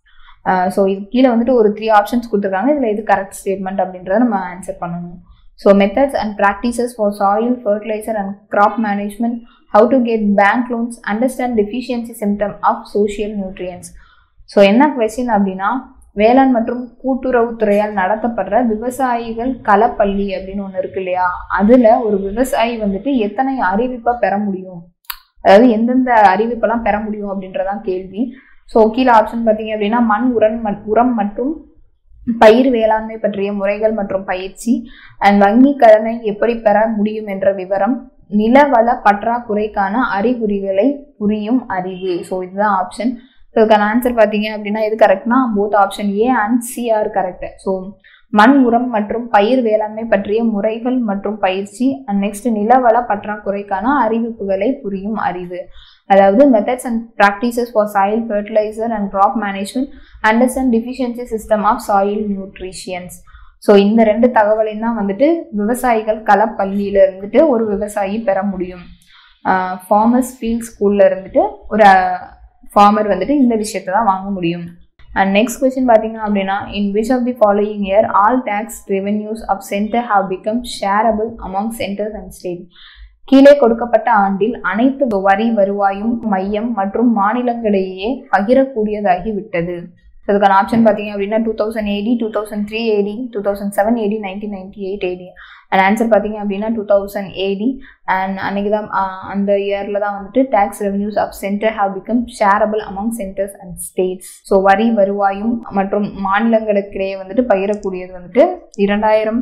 So இது கீழே வந்துட்டு ஒரு 3 ஆப்ஷன்ஸ் கொடுத்துருக்காங்க. இதில் இது கரெக்ட் ஸ்டேட்மெண்ட் அப்படின்றத நம்ம ஆன்சர் பண்ணணும். So methods and practices for soil fertiliser and crop management, how to get bank loans, understand deficiency symptom of social nutrients. So என்ன கொஸ்டின் அப்படின்னா வேளாண் மற்றும் கூட்டுறவுத்துறையால் நடத்தப்படுற விவசாயிகள் களப்பள்ளி அப்படின்னு ஒன்று இருக்கு இல்லையா, அதில் ஒரு விவசாயி வந்துட்டு எத்தனை அறிவிப்பை பெற முடியும், அதாவது எந்தெந்த அறிவிப்பெல்லாம் பெற முடியும் அப்படின்றதான் கேள்வி. ஸோ கீழே ஆப்ஷன் பார்த்தீங்க அப்படின்னா மண் உரம் மற்றும் பயிர் வேளாண்மை பற்றிய முறைகள் மற்றும் பயிற்சி, அண்ட் வங்கி கடனை எப்படி பெற முடியும் என்ற விவரம், நிலவள பற்றாக்குறைக்கான அறிகுறிகளை புரியும் அறிவு. ஸோ இதுதான் ஆப்ஷன். ஸோ இதுக்கான ஆன்சர் பார்த்தீங்க அப்படின்னா இது கரெக்ட்னா both option A and C are correct. So மண் உரம் மற்றும் பயிர் வேளாண்மை பற்றிய முறைகள் மற்றும் பயிற்சி, அண்ட் நெக்ஸ்ட் நிலவள பற்றாக்குறைக்கான அறிவிப்புகளை புரியும் அறிவு. அதாவது methods and practices for soil fertiliser and crop management, understand deficiency system of soil nutritions. So இந்த 2 தகவலையும் தான் வந்துட்டு விவசாயிகள் களப்பள்ளியில இருந்துட்டு ஒரு விவசாயி பெற முடியும். ஃபார்மர்ஸ் ஃபீல்ட் ஸ்கூல்ல இருந்துட்டு ஒரு ஃபார்மர் வந்துட்டு இந்த விஷயத்தை தான் வாங்க முடியும். அண்ட் நெக்ஸ்ட் கொஸ்டின் பார்த்தீங்க அப்படின்னா in which of the following year all taxes revenues of centre have become shareable among centres and state? கீழே கொடுக்கப்பட்ட ஆண்டில் அனைத்து வரி வருவாயும் மையம் மற்றும் மாநிலங்களிடையே பகிரக்கூடியதாகி விட்டது. அதுக்கான ஆப்ஷன் பார்த்தீங்க அப்படின்னா 2000 AD, 2003 AD, 2007 AD, 1998 AD. And answer பார்த்தீங்க அப்படின்னா 2000 AD. அண்ட் அன்னைக்கு தான் அந்த இயர்ல தான் வந்துட்டு taxes revenues of centre have become shareable among centres and states. So வரி வருவாயும் மற்றும் மாநிலங்களுக்கிடையே வந்துட்டு பகிரக்கூடியது வந்துட்டு 2000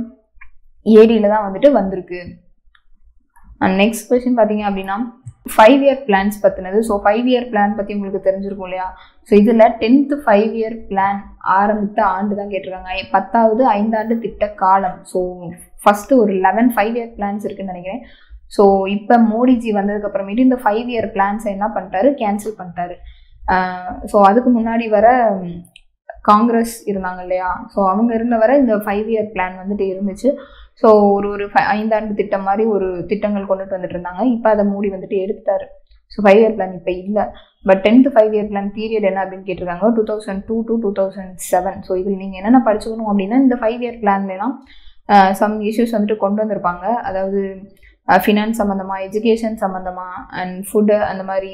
AD தான் வந்துட்டு வந்திருக்கு. அண்ட் நெக்ஸ்ட் கொஸ்டின் பார்த்தீங்க அப்படின்னா 5 year பிளான்ஸ் பற்றினது. ஸோ 5 year பிளான் பற்றி உங்களுக்கு தெரிஞ்சிருக்கும் இல்லையா. ஸோ இதில் 10th 5 year பிளான் ஆரம்பித்த ஆண்டு தான் கேட்டிருக்காங்க. 10வது 5 ஆண்டு திட்ட காலம். ஸோ ஃபஸ்ட்டு ஒரு 11 5 year பிளான்ஸ் இருக்குன்னு நினைக்கிறேன். ஸோ இப்போ மோடிஜி வந்ததுக்கு அப்புறமேட்டு இந்த 5 year பிளான்ஸை என்ன பண்ணிட்டாரு, கேன்சல் பண்ணிட்டாரு. ஸோ அதுக்கு முன்னாடி வர காங்கிரஸ் இருந்தாங்க இல்லையா, ஸோ அவங்க இருந்த வரை இந்த 5 year பிளான் வந்துட்டு இருந்துச்சு. ஸோ ஒரு 5 ஆண்டு திட்டம் மாதிரி ஒரு திட்டங்கள் கொண்டுட்டு வந்துட்டு இருந்தாங்க. இப்போ அதை மோடி வந்துட்டு எடுத்துட்டாரு. ஸோ 5 year பிளான் இப்போ இல்லை. But 10th 5 year plan period என்ன அப்படின்னு கேட்டிருக்காங்க 2002 to 2007. ஸோ இதில் நீங்கள் என்னென்ன படிச்சுக்கணும் அப்படின்னா இந்த 5 year பிளான்லாம் சம் இஷ்யூஸ் வந்துட்டு கொண்டு வந்திருப்பாங்க. அதாவது ஃபினான்ஸ் சம்மந்தமாக, எஜுகேஷன் சம்மந்தமாக, அண்ட் ஃபுட்டு, அந்த மாதிரி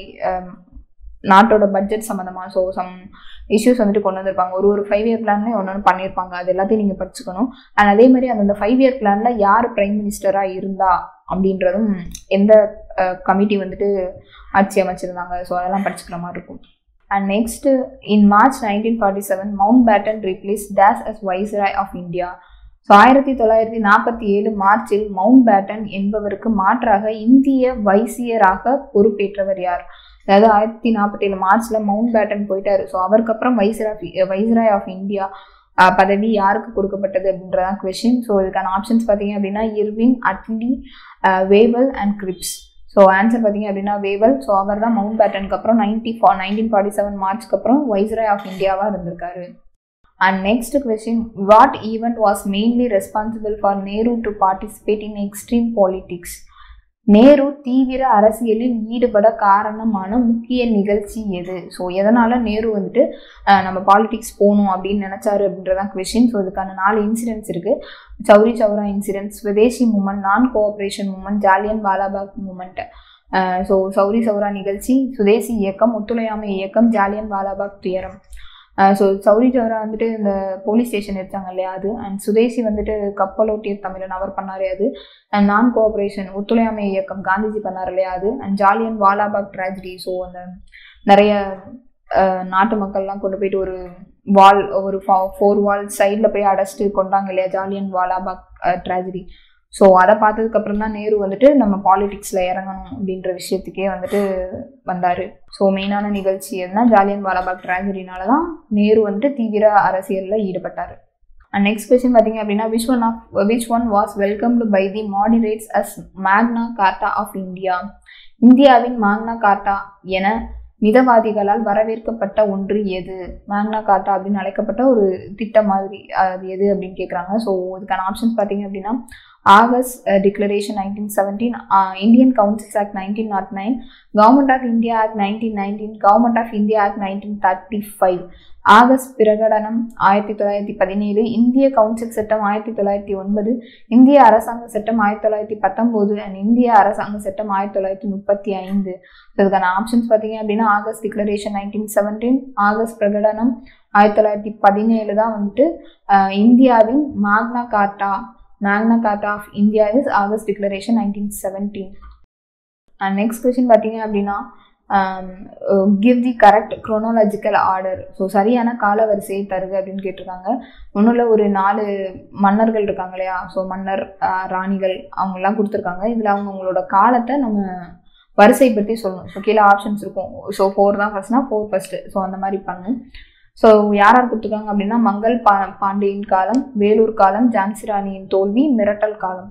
நாட்டோட பட்ஜெட் சம்மந்தமாக. ஸோ சம் இஷ்யூஸ் வந்துட்டு கொண்டு வந்திருப்பாங்க. ஒரு 5 year பிளான்லேயும் ஒன்று பண்ணியிருப்பாங்க. அது எல்லாத்தையும் நீங்கள் படிச்சுக்கணும். அண்ட் அதே மாதிரி அந்த 5 year பிளானில் யார் பிரைம் மினிஸ்டராக இருந்தா அப்படின்றதும் எந்த கமிட்டி வந்துட்டு ஆட்சி அமைச்சிருந்தாங்க. ஸோ அதெல்லாம் படிச்சுக்கிற மாதிரி இருக்கும். And next, in March 1947 Mountbatten replace dash as viceroy of India. So 1947 மார்ச்சில் மவுண்ட் பேட்டன் என்பவருக்கு மாற்றாக இந்திய வைசியராக பொறுப்பேற்றவர் யார்? அதாவது 1947 மார்ச்ல மவுண்ட் பேட்டன் போயிட்டாரு. ஸோ அவருக்கு அப்புறம் வைஸ்ராய் ஆஃப் இந்தியா பதவி யாருக்கு கொடுக்கப்பட்டது அப்படின்றதான் கொஸ்டின். ஸோ இதுக்கான ஆப்ஷன்ஸ் பார்த்தீங்க அப்படின்னா Irwin, Attlee, Wavell and Cripps. So answer பார்த்தீங்க அப்படின்னா வேவல். ஸோ அவர் தான் மவுண்ட் பேட்டனுக்கு அப்புறம் 1947 மார்ச்க்கு அப்புறம் வைஸ்ராய் ஆஃப் இந்தியாவாக இருந்திருக்காரு. And next question, what event was mainly responsible for Nehru to participate in extreme politics? Nehru தீவிர அரசியலில் ஈடுபட காரணமான முக்கிய நிகழ்ச்சி எது? ஸோ எதனால நேரு வந்துட்டு நம்ம பாலிடிக்ஸ் போகணும் அப்படின்னு நினைச்சாரு அப்படின்றதான் கொஸ்டின். ஸோ இதுக்கான 4 இன்சிடென்ட்ஸ் இருக்கு. Chauri Chaura incident, Swadeshi movement, non cooperation movement, Jallian Walabagh movement. So Chauri Chaura நிகழ்ச்சி, சுதேசி இயக்கம், ஒத்துழையாமை இயக்கம், ஜாலியன் வாலாபாக் துயரம். ஸோ சௌரி சௌரா வந்துட்டு இந்த போலீஸ் ஸ்டேஷன் எடுத்தாங்க இல்லையா அது. அண்ட் சுதேசி வந்துட்டு கப்பலோட்டிய தமிழன் அவர் பண்ணாரு அது. அண்ட் நான் கோஆப்ரேஷன் ஒத்துழையாமை இயக்கம் காந்திஜி பண்ணார் இல்லையா அது. And Jallian Walabagh tragedy. So அந்த நிறைய நாட்டு மக்கள்லாம் கொண்டு போயிட்டு ஒரு 4 வால் சைடில் போய் அடைச்சிட்டு கொண்டாங்க இல்லையா, ஜாலியன் வாலாபாக் ட்ராஜடி. ஸோ அதை பார்த்ததுக்கு அப்புறம் தான் நேரு வந்துட்டு நம்ம பாலிடிக்ஸில் இறங்கணும் அப்படின்ற விஷயத்துக்கே வந்துட்டு வந்தார். ஸோ மெயினான நிகழ்ச்சி எதுனா ஜாலியன் வாலாபாக் ட்ராஜடினால தான் நேரு வந்துட்டு தீவிர அரசியலில் ஈடுபட்டார். அண்ட் நெக்ஸ்ட் கொஸ்டின் பார்த்தீங்க அப்படின்னா which one was welcomed by the moderates as Magna Carta of India? இந்தியாவின் மேக்னா கார்ட்டா என மிதவாதிகளால் வரவேற்கப்பட்ட ஒன்று எது? மேக்னா கார்ட்டா அப்படின்னு அழைக்கப்பட்ட ஒரு திட்டம் மாதிரி அது எது அப்படின்னு கேட்குறாங்க. ஸோ இதுக்கான ஆப்ஷன்ஸ் பார்த்தீங்க அப்படின்னா August declaration 1917, Indian councils act 1909, government of India act 1919, government of India act 1935. August பிரகடனம் 1917, இந்திய கவுன்சில் சட்டம் 1909, இந்திய அரசாங்க சட்டம் 1919 அண்ட் இந்திய அரசாங்க சட்டம் 1935. இதுக்கான ஆப்ஷன்ஸ் பார்த்தீங்க அப்படின்னா ஆகஸ்ட் டிக்ளரேஷன் 1917, ஆகஸ்ட் பிரகடனம் 1917 தான் வந்துட்டு இந்தியாவின் Magna Carta of India is August declaration 1917. And next question பார்த்தீங்க அப்படின்னா give the correct chronological order. So சரியான கால வரிசையை தருக அப்படின்னு கேட்டிருக்காங்க. ஒன்றுல ஒரு 4 மன்னர்கள் இருக்காங்க இல்லையா, ஸோ மன்னர், ராணிகள் அவங்கெல்லாம் கொடுத்துருக்காங்க. இதில் அவங்களோட காலத்தை நம்ம வரிசைப்படுத்தி சொல்லணும். ஸோ கீழே ஆப்ஷன்ஸ் இருக்கும். ஸோ 4 தான் ஃபர்ஸ்ட்னா 4 ஃபர்ஸ்ட்டு. ஸோ அந்த மாதிரி பண்ணு. ஸோ யார் கொடுத்துருக்காங்க அப்படின்னா மங்கள் பாண்டியின் காலம், வேலூர் காலம், ஜான்சி ராணியின் தோல்வி, மிரட்டல் காலம்.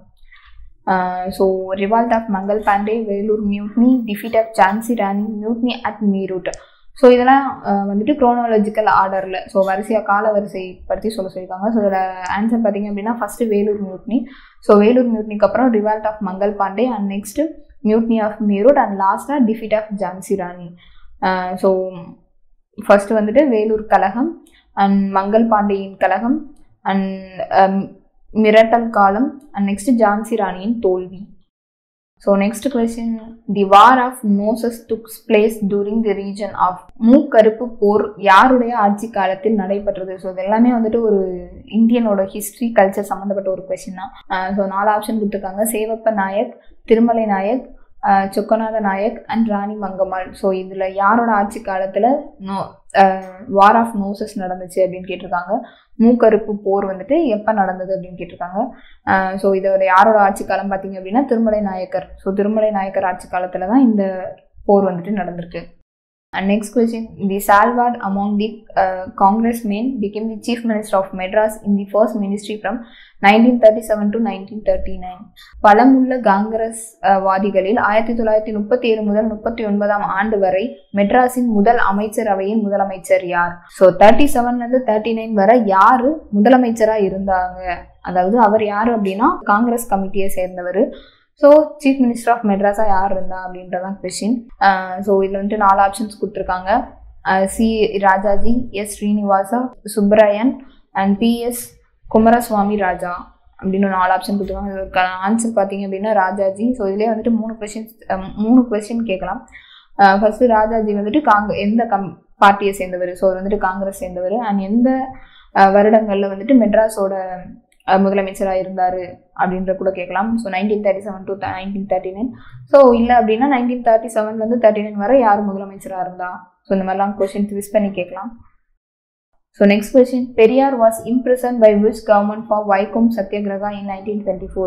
So revolt of Mangal Pandey, Vellore mutiny, defeat of Jhansi Rani, mutiny at Meerut. So இதெல்லாம் வந்துட்டு குரோனாலஜிக்கல் ஆர்டரில், ஸோ வரிசையாக கால வரிசைப்படுத்தி சொல்லியிருக்காங்க. ஸோ இதில் ஆன்சர் பார்த்தீங்க அப்படின்னா first Vellore mutiny. So Vellore மியூட்னிக்கு அப்புறம் revolt of Mangal Pandey and next mutiny of Meerut and லாஸ்ட்டாக defeat of Jhansi Rani. So first வந்துட்டு வேலூர் கழகம் அண்ட் மங்கள் பாண்டியின் கழகம் அண்ட் மிரட்டல் காலம் அண்ட் நெக்ஸ்ட் ஜான்சி ராணியின் தோல்வி. So next question, the war of noses took place during the reign of. மூக்கறுப்பு போர் யாருடைய ஆட்சி காலத்தில் நடைபெற்றது? ஸோ இது எல்லாமே வந்துட்டு ஒரு இந்தியனோட ஹிஸ்ட்ரி கல்ச்சர் சம்மந்தப்பட்ட ஒரு கொஸ்டின் தான். ஸோ 4 ஆப்ஷன் கொடுத்துருக்காங்க. சேவப்ப நாயக், திருமலை நாயக், சொக்கநாத நாயக் அண்ட் ராணி மங்கம்மாள். ஸோ இதில் யாரோட ஆட்சி காலத்தில் வார் ஆஃப் நோசஸ் நடந்துச்சு அப்படின்னு கேட்டிருக்காங்க. மூக்கறுப்பு போர் வந்துட்டு எப்போ நடந்தது அப்படின்னு கேட்டிருக்காங்க. ஸோ இதோட யாரோட ஆட்சி காலம் பார்த்தீங்க அப்படின்னா திருமலை நாயக்கர். ஸோ திருமலை நாயக்கர் ஆட்சி காலத்தில் தான் இந்த போர் வந்துட்டு நடந்திருக்கு. And next question, the Salwad among the congressmen became the chief minister of Madras in the first ministry from 1937 to 1939. பலமுள்ள காங்கிரஸ் வாதிகளில் 1937 முதல் 39 ஆண்டு வரை மெட்ராஸின் முதல் அமைச்சரவையின் முதலமைச்சர் யார்? ஸோ 37லேருந்து 39 வரை யாரு முதலமைச்சராக இருந்தாங்க? அதாவது அவர் யார் அப்படின்னா காங்கிரஸ் கமிட்டியை சேர்ந்தவர். ஸோ சீஃப் மினிஸ்டர் ஆஃப் மெட்ராஸாக யார் இருந்தா அப்படின்றதான் கொஸ்டின். ஸோ இதில் வந்துட்டு 4 ஆப்ஷன்ஸ் கொடுத்துருக்காங்க. C Rajaji, S Srinivasa, Subbarayan and PS Kumaraswamy Raja அப்படின்னு 4 ஆப்ஷன் கொடுத்துருக்காங்க. இதுக்கான ஆன்சர் பார்த்தீங்க அப்படின்னா ராஜாஜி. ஸோ இதுலேயே வந்துட்டு 3 கொஸ்டின் கேட்கலாம். ஃபர்ஸ்ட் ராஜாஜி வந்துட்டு எந்த பார்ட்டியை சேர்ந்தவர்? ஸோ வந்துட்டு காங்கிரஸ் சேர்ந்தவர். அண்ட் எந்த வருடங்களில் வந்துட்டு மெட்ராஸோட முதலமைச்சராக இருந்தார் அப்படின்ற கூட கேட்கலாம். So 1937 to 1939. ஸோ இல்லை அப்படின்னா 1937 39 வரை யார் முதலமைச்சராக இருந்தா? ஸோ இந்த மாதிரிலாம் கொஸ்டின் ட்விஸ்ட் பண்ணி கேட்கலாம். So next question, Periyar was imprisoned by which government for Vaikom Satyagraha in 1924?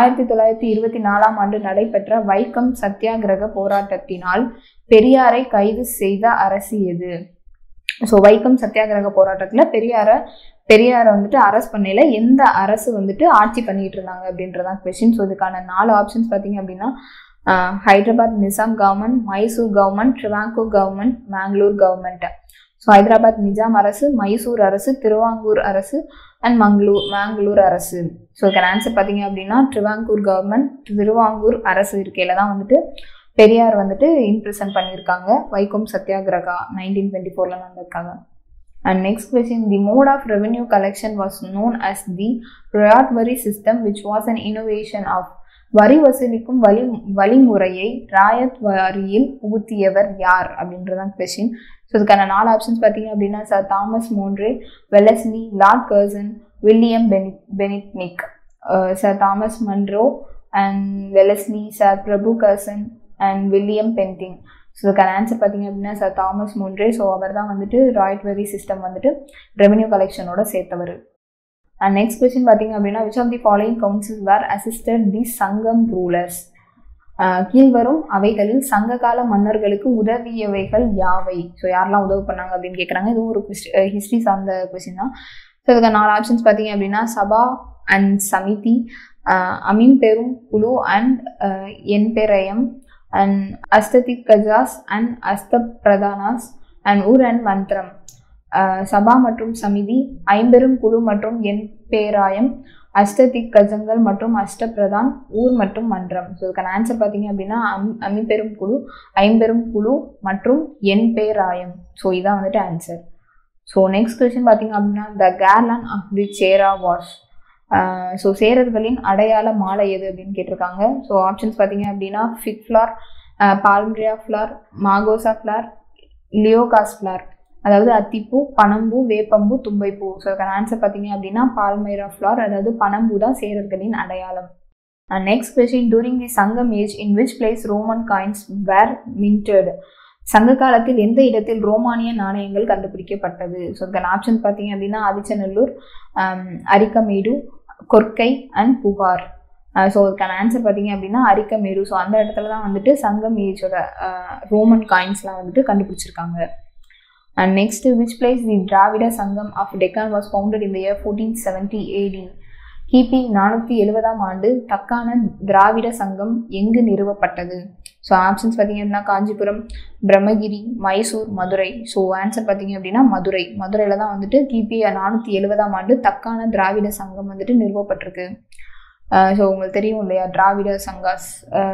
1924 ஆண்டு நடைபெற்ற வைக்கம் சத்தியாகிரக போராட்டத்தினால் பெரியாரை கைது செய்த அரசு எது? ஸோ வைக்கம் சத்தியாகிரக போராட்டத்தில் பெரியாரை அரெஸ்ட் பண்ணல எந்த அரசு ஆட்சி பண்ணிட்டு இருந்தாங்க அப்படின்றதான் கொஸ்டின். ஸோ இதுக்கான 4 ஆப்ஷன்ஸ் பார்த்தீங்க அப்படின்னா Hyderabad Nizam government, Mysore government, Travancore government, Mangalore government. So Hyderabad Nizam அரசு, மைசூர் அரசு, திருவாங்கூர் அரசு அண்ட் மேங்களூர் அரசு. ஸோ இதுக்கான ஆன்சர் பார்த்தீங்க அப்படின்னா ட்ரிவாங்கூர் கவர்மெண்ட், திருவாங்கூர் அரசு இருக்கையில தான் பெரியார் இம்ப்ரிசன் பண்ணியிருக்காங்க. Vaikom satyagraha 1924 நடந்திருக்காங்க. And next question, the mode of revenue collection was known as the Rayatwari system, which was an innovation of வரி வசூலிக்கும் வழிமுறையை ராயத் வாரியில் புகுத்தியவர் யார் அப்படின்றதான் கொஸ்டின். ஸோ இதுக்கான 4 ஆப்ஷன்ஸ் பார்த்தீங்க அப்படின்னா sir Thomas Munro, Wellesley, lord Curzon, William Bentinck. Sir Thomas Munro and Wellesley, sir பிரபு Curzon and William Bentinck. So இதுக்கான ஆன்சர் பார்த்தீங்க அப்படின்னா சார் தாமஸ் மோன்ரே. ஸோ அவர் தான் ராயட்வரி சிஸ்டம் ரெவென்யூ கலெக்ஷனோட சேர்த்தவர். அண்ட் நெக்ஸ்ட் கொஸ்டின் பார்த்தீங்க அப்படின்னா which of the following councils were assisted the Sangam rulers? கீழ்வரும் அவைகளில் சங்ககால மன்னர்களுக்கு உதவியவைகள் யாவை? ஸோ யாரெல்லாம் உதவி பண்ணாங்க அப்படின்னு கேட்குறாங்க. இதுவும் ஒரு ஹிஸ்ட்ரி சார்ந்த கொஸ்டின் தான். ஸோ இதுக்கு 4 ஆப்ஷன்ஸ் பார்த்தீங்க அப்படின்னா சபா அண்ட் சமிதி, அமீன் பெரும் குழு அண்ட் என் பெரயம், and Ashtadiggajas and Ashta Pradhanas and ஊர் அண்ட் மந்திரம். சபா மற்றும் சமிதி, ஐம்பெரும் குழு மற்றும் என் பேராயம், அஷ்டதிக் கஜங்கள் மற்றும் அஷ்டபிரதான், ஊர் மற்றும் மன்றம். ஸோ இதுக்கான ஆன்சர் பார்த்தீங்க அப்படின்னா அமிபெரும் குழு, ஐம்பெரும் குழு மற்றும் என் பேராயம். ஸோ இதான் ஆன்சர். ஸோ நெக்ஸ்ட் கொஸ்டின் பார்த்தீங்க அப்படின்னா த கேர்லாண்ட் ஆஃப் தி சேரா வாஸ். ஸோ சேரர்களின் அடையாள மாலை எது அப்படின்னு கேட்டிருக்காங்க. ஸோ ஆப்ஷன்ஸ் பார்த்தீங்க அப்படின்னா ஃபிக் ஃப்ளார், பால்ம்ரியா ஃப்ளார், மாகோசா ஃப்ளார், லியோகாஸ் ஃப்ளார். அதாவது அத்திப்பூ, பனம்பூ, வேப்பம்பூ, தும்பைப்பூ. ஸோ அதுக்கான ஆன்சர் பார்த்தீங்க அப்படின்னா பால்மைரா ஃப்ளார், அதாவது பனம்பூ தான் சேரர்களின் அடையாளம். Next question, during the Sangam age in which place Roman coins were minted? சங்க காலத்தில் எந்த இடத்தில் ரோமானிய நாணயங்கள் கண்டுபிடிக்கப்பட்டது? ஸோ அதுக்கான ஆப்ஷன் பார்த்தீங்க அப்படின்னா ஆதிச்சநல்லூர், அரிக்கமேடு, கொர்க்கை அண்ட் புகார். ஸோ அதுக்கான ஆன்சர் பார்த்தீங்க அப்படின்னா அரிக்கமேடு. ஸோ அந்த இடத்துல தான் சங்கம் ஏஜோட ரோமன் காயின்ஸ்லாம் கண்டுபிடிச்சிருக்காங்க. And next, which place the Dravida Sangam of Deccan was founded in the year 1470 AD? கிபி 470 ஆண்டு தக்கான திராவிட சங்கம் எங்கு நிறுவப்பட்டது? ஸோ ஆப்ஷன்ஸ் பார்த்தீங்க அப்படின்னா காஞ்சிபுரம், பிரம்மகிரி, மைசூர், மதுரை. ஸோ ஆன்சர் பார்த்தீங்க அப்படின்னா மதுரையில் தான் கிபி 470 ஆண்டு தக்கான திராவிட சங்கம் நிறுவப்பட்டிருக்கு. ஸோ உங்களுக்கு தெரியும் இல்லையா திராவிட சங்காஸ்,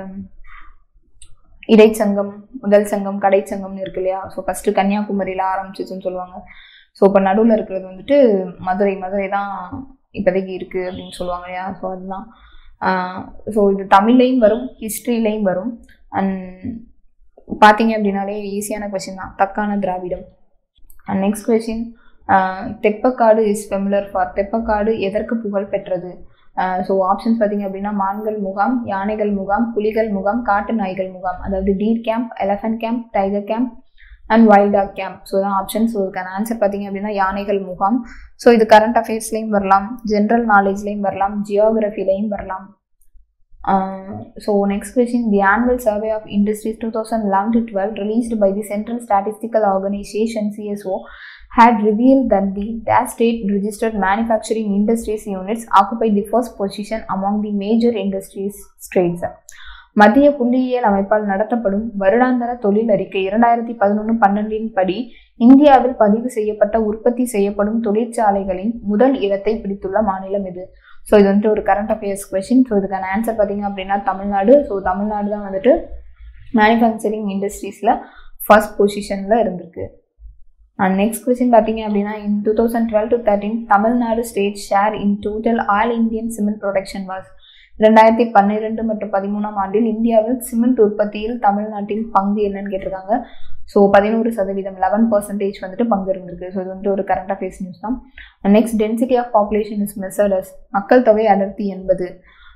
இடைச்சங்கம், முதல் சங்கம், கடைச்சங்கம்னு இருக்கு இல்லையா. ஸோ ஃபர்ஸ்ட் கன்னியாகுமரியில் ஆரம்பிச்சிச்சுன்னு சொல்லுவாங்க. ஸோ இப்போ நடுவில் இருக்கிறது மதுரை தான் இப்போதைக்கு இருக்குது அப்படின்னு சொல்லுவாங்க இல்லையா. ஸோ அதுதான். ஸோ இது தமிழ்லையும் வரும், ஹிஸ்ட்ரியிலையும் வரும். அண்ட் பார்த்தீங்க அப்படின்னாலே ஈஸியான கொஸ்டின் தான், தக்கான திராவிடம். And next question, Theppakadu is familiar for. Theppakadu எதற்கு புகழ் பெற்றது? ஸோ ஆப்ஷன்ஸ் பார்த்தீங்க அப்படின்னா மான்கள் முகாம், யானைகள் முகாம், புலிகள் முகாம், காட்டு நாய்கள் முகாம். அதாவது deer camp, elephant camp, tiger camp and wild dog camp. So தான் ஆப்ஷன். ஸோ இதுக்கான ஆன்சர் பார்த்தீங்க அப்படின்னா யானைகள் முகாம். ஸோ இது கரண்ட் அஃபேர்ஸ்லையும் வரலாம், ஜென்ரல் நாலேஜ்லையும் வரலாம், ஜியோகிராஃபிலையும் வரலாம். So next question, the annual survey of industries 2011-12 released by the Central Statistical Organization CSO had revealed that the state registered manufacturing industries units occupied the first position among the major industries trades. மத்திய புள்ளியியல் அமைப்பால் நடத்தப்படும் வருடாந்திர தொழில் அறிக்கை 2011-12 படி இந்தியாவில் பதிவு செய்யப்பட்ட உற்பத்தி செய்யப்படும் தொழிற்சாலைகளின் முதல் இடத்தை பிடித்துள்ள மாநிலம் எது? ஸோ இது ஒரு கரண்ட் அஃபேர்ஸ் கொஸ்டின். ஸோ இதுக்கான ஆன்சர் பார்த்தீங்க அப்படின்னா தமிழ்நாடு. ஸோ தமிழ்நாடு தான் மேனுஃபேக்சரிங் இண்டஸ்ட்ரீஸில் ஃபர்ஸ்ட் பொசிஷனில் இருந்திருக்கு. அண்ட் நெக்ஸ்ட் கொஸ்டின் பார்த்தீங்க அப்படின்னா in 2012-13 Tamil Nadu state share in total all Indian cement production was. 2012 மற்றும் 13 ஆண்டில் இந்தியாவில் சிமெண்ட் உற்பத்தியில் தமிழ்நாட்டின் பங்கு என்னன்னு கேட்டிருக்காங்க. ஸோ 11% 11% வந்துட்டு பங்கு இருந்திருக்கு. ஸோ இது வந்துட்டு ஒரு கரண்ட் அஃபேர்ஸ் நியூஸ் தான். Next density of population is measured as மக்கள் தொகை அடர்த்தி என்பது.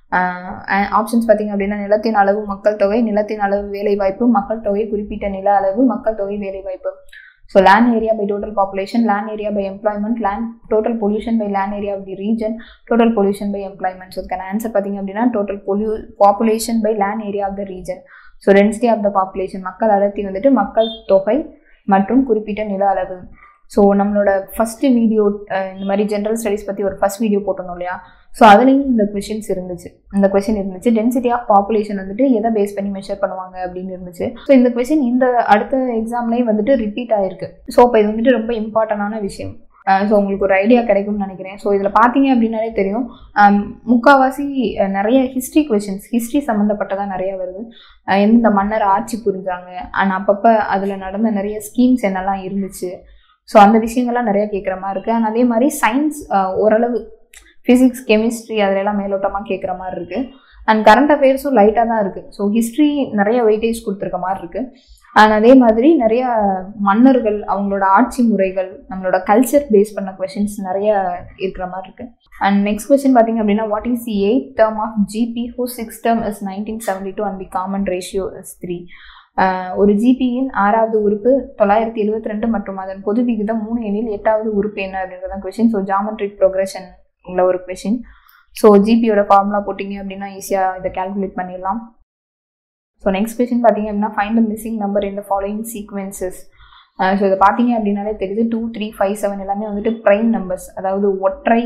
ஆப்ஷன்ஸ் பார்த்தீங்க அப்படின்னா நிலத்தின் அளவு, மக்கள் தொகை, நிலத்தின் அளவு, வேலைவாய்ப்பு, மக்கள் தொகை, குறிப்பிட்ட நில அளவு, மக்கள் தொகை, வேலைவாய்ப்பு. So land area by total population, land area by employment, land total pollution by land area of the region, total pollution by employment. So இதுக்கான ஆன்சர் பார்த்தீங்க அப்படின்னா total population by land area of the region. So density of the population மக்கள் அடர்த்தி வந்துட்டு மக்கள் தொகை மற்றும் குறிப்பிட்ட நில அளவு. ஸோ நம்மளோட ஃபஸ்ட்டு வீடியோ இந்த மாதிரி ஜென்ரல் ஸ்டடீஸ் பற்றி ஒரு ஃபஸ்ட் வீடியோ போட்டோம் இல்லையா? ஸோ அதுலேயும் இந்த கொஷின்ஸ் இருந்துச்சு. இந்த கொஷின் இருந்துச்சு, டென்சிட்டி ஆஃப் பாப்புலேஷன் வந்துட்டு எதை பேஸ் பண்ணி மெஷர் பண்ணுவாங்க அப்படின்னு இருந்துச்சு. ஸோ இந்த கொஷின் இந்த அடுத்த எக்ஸாம்லேயும் வந்துட்டு ரிப்பீட் ஆகிருக்கு. ஸோ இப்போ இது வந்துட்டு ரொம்ப இம்பார்ட்டண்டான விஷயம். ஸோ உங்களுக்கு ஒரு ஐடியா கிடைக்கும்னு நினைக்கிறேன். ஸோ இதில் பார்த்தீங்க அப்படின்னாலே தெரியும், முக்கால்வாசி நிறைய ஹிஸ்ட்ரி கொஷின்ஸ், ஹிஸ்ட்ரி சம்மந்தப்பட்டதாக நிறையா வருது. எந்த மன்னர் ஆட்சி புரிஞ்சாங்க, அண்ட் அப்பப்போ அதில் நடந்த நிறைய ஸ்கீம்ஸ் என்னெல்லாம் இருந்துச்சு, ஸோ அந்த விஷயங்கள்லாம் நிறையா கேட்குற மாதிரி இருக்குது. அண்ட் அதே மாதிரி சயின்ஸ் ஓரளவு ஃபிசிக்ஸ், கெமிஸ்ட்ரி அதிலெல்லாம் மேலோட்டமாக கேட்குற மாதிரி இருக்குது. அண்ட் கரண்ட் அஃபேர்ஸும் லைட்டாக தான் இருக்குது. ஸோ ஹிஸ்ட்ரி நிறைய வெயிட்டேஜ் கொடுத்துருக்க மாதிரி இருக்குது. அண்ட் அதே மாதிரி நிறைய மன்னர்கள், அவங்களோட ஆட்சி முறைகள், நம்மளோட கல்ச்சர் பேஸ் பண்ண கொஷின்ஸ் நிறைய இருக்கிற மாதிரி இருக்குது. அண்ட் நெக்ஸ்ட் கொஸ்டின் பார்த்தீங்க அப்படின்னா, what is the 8th term of GP whose 6th term is 1972 and the common ratio is 3? ஒரு ஜிபியின் 6வது உறுப்பு 972 மற்றும் அதன் பொது விகிதம் 3 எனில் 8வது உறுப்பு என்ன அப்படின்றதான் கொஸ்டின். ஸோ ஜாமெட்ரிக் ப்ரோக்ரஷன் உள்ள ஒரு கொஸ்டின். ஸோ ஜிபியோட ஃபார்முலா போட்டிங்க அப்படின்னா ஈஸியாக இதை கால்குலேட் பண்ணிடலாம். ஸோ நெக்ஸ்ட் கொஸ்டின் பார்த்தீங்க அப்படின்னா, find the missing number in the following sequences. So இதை பார்த்தீங்க அப்படின்னாலே தெரியுது, 2, 3, 5, 7 எல்லாமே வந்துட்டு ப்ரைம் நம்பர்ஸ், அதாவது ஒற்றை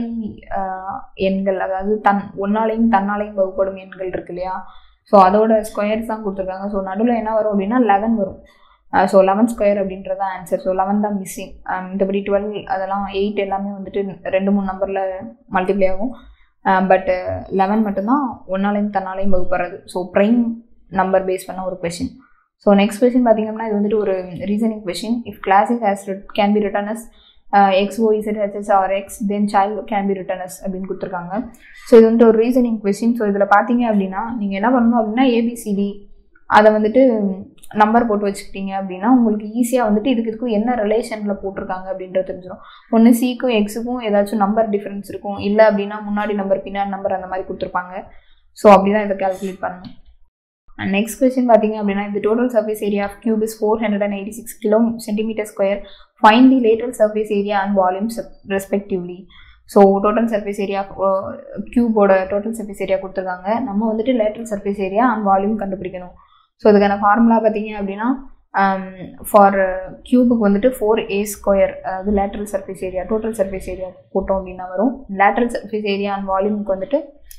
எண்கள், அதாவது ஒன்னாலையும் தன்னாலையும் வகுப்படும் எண்கள் இருக்கு இல்லையா? ஸோ அதோட ஸ்கொயர்ஸ் தான் கொடுத்துருக்காங்க. ஸோ நடுவில் என்ன வரும் அப்படின்னா 11 வரும். ஸோ 11 ஸ்கொயர் அப்படின்றது தான் ஆன்சர். ஸோ 11 தான் மிஸ்ஸிங். மற்றபடி 12 அதெல்லாம் 8 எல்லாமே வந்துட்டு 2-3 நம்பரில் மல்டிப்ளை ஆகும். பட் 11 மட்டும்தான் ஒன்னாலையும் தன்னாலையும் வகுப்படுறது. ஸோ ப்ரைம் நம்பர் பேஸ் பண்ண ஒரு கொஷின். ஸோ நெக்ஸ்ட் கொஷின் பார்த்தீங்கன்னா, இது வந்துட்டு ஒரு reasoning question. If classes can be written as X, Y, Z, HS are X, then child can be written as அப்படின்னு கொடுத்துருக்காங்க. ஸோ இது வந்துட்டு ஒரு ரீசனிங் கொஷின். ஸோ இதில் பார்த்தீங்க அப்படின்னா நீங்கள் என்ன பண்ணணும் அப்படின்னா, ஏபிசிடி அதை வந்துட்டு நம்பர் போட்டு வச்சுக்கிட்டீங்க அப்படின்னா உங்களுக்கு ஈஸியாக வந்துட்டு இதுக்கும் என்ன ரிலேஷனில் போட்டிருக்காங்க அப்படின்றது தெரிஞ்சிடும். ஒன்று சிக்கும் எக்ஸுக்கும் ஏதாச்சும் நம்பர் டிஃப்ரென்ஸ் இருக்கும், இல்லை அப்படின்னா முன்னாடி நம்பர் பின்னாடி நம்பர் அந்த மாதிரி கொடுத்துருப்பாங்க. ஸோ அப்படி தான் இதை கால்குலேட் பண்ணணும். அண்ட் நெக்ஸ்ட் கொஸ்டின் பார்த்தீங்க அப்படின்னா, இந்த total surface area of cube is 486 km². Find the lateral surface area and volumes respectively. So total surface area கியூபோட டோட்டல் சர்ஃபேஸ் ஏரியா கொடுத்துருக்காங்க. நம்ம வந்துட்டு lateral surface area and volume கண்டுபிடிக்கணும். ஸோ இதுக்கான ஃபார்முலா பார்த்தீங்க அப்படின்னா, ஃபார் கியூபுக்கு வந்துட்டு 4a², அதாவது lateral surface area, total surface area போட்டோம் அப்படின்னா வரும். லேட்டரல் சர்ஃபேஸ் ஏரியா அண்ட் வால்யூமுக்கு வந்துட்டு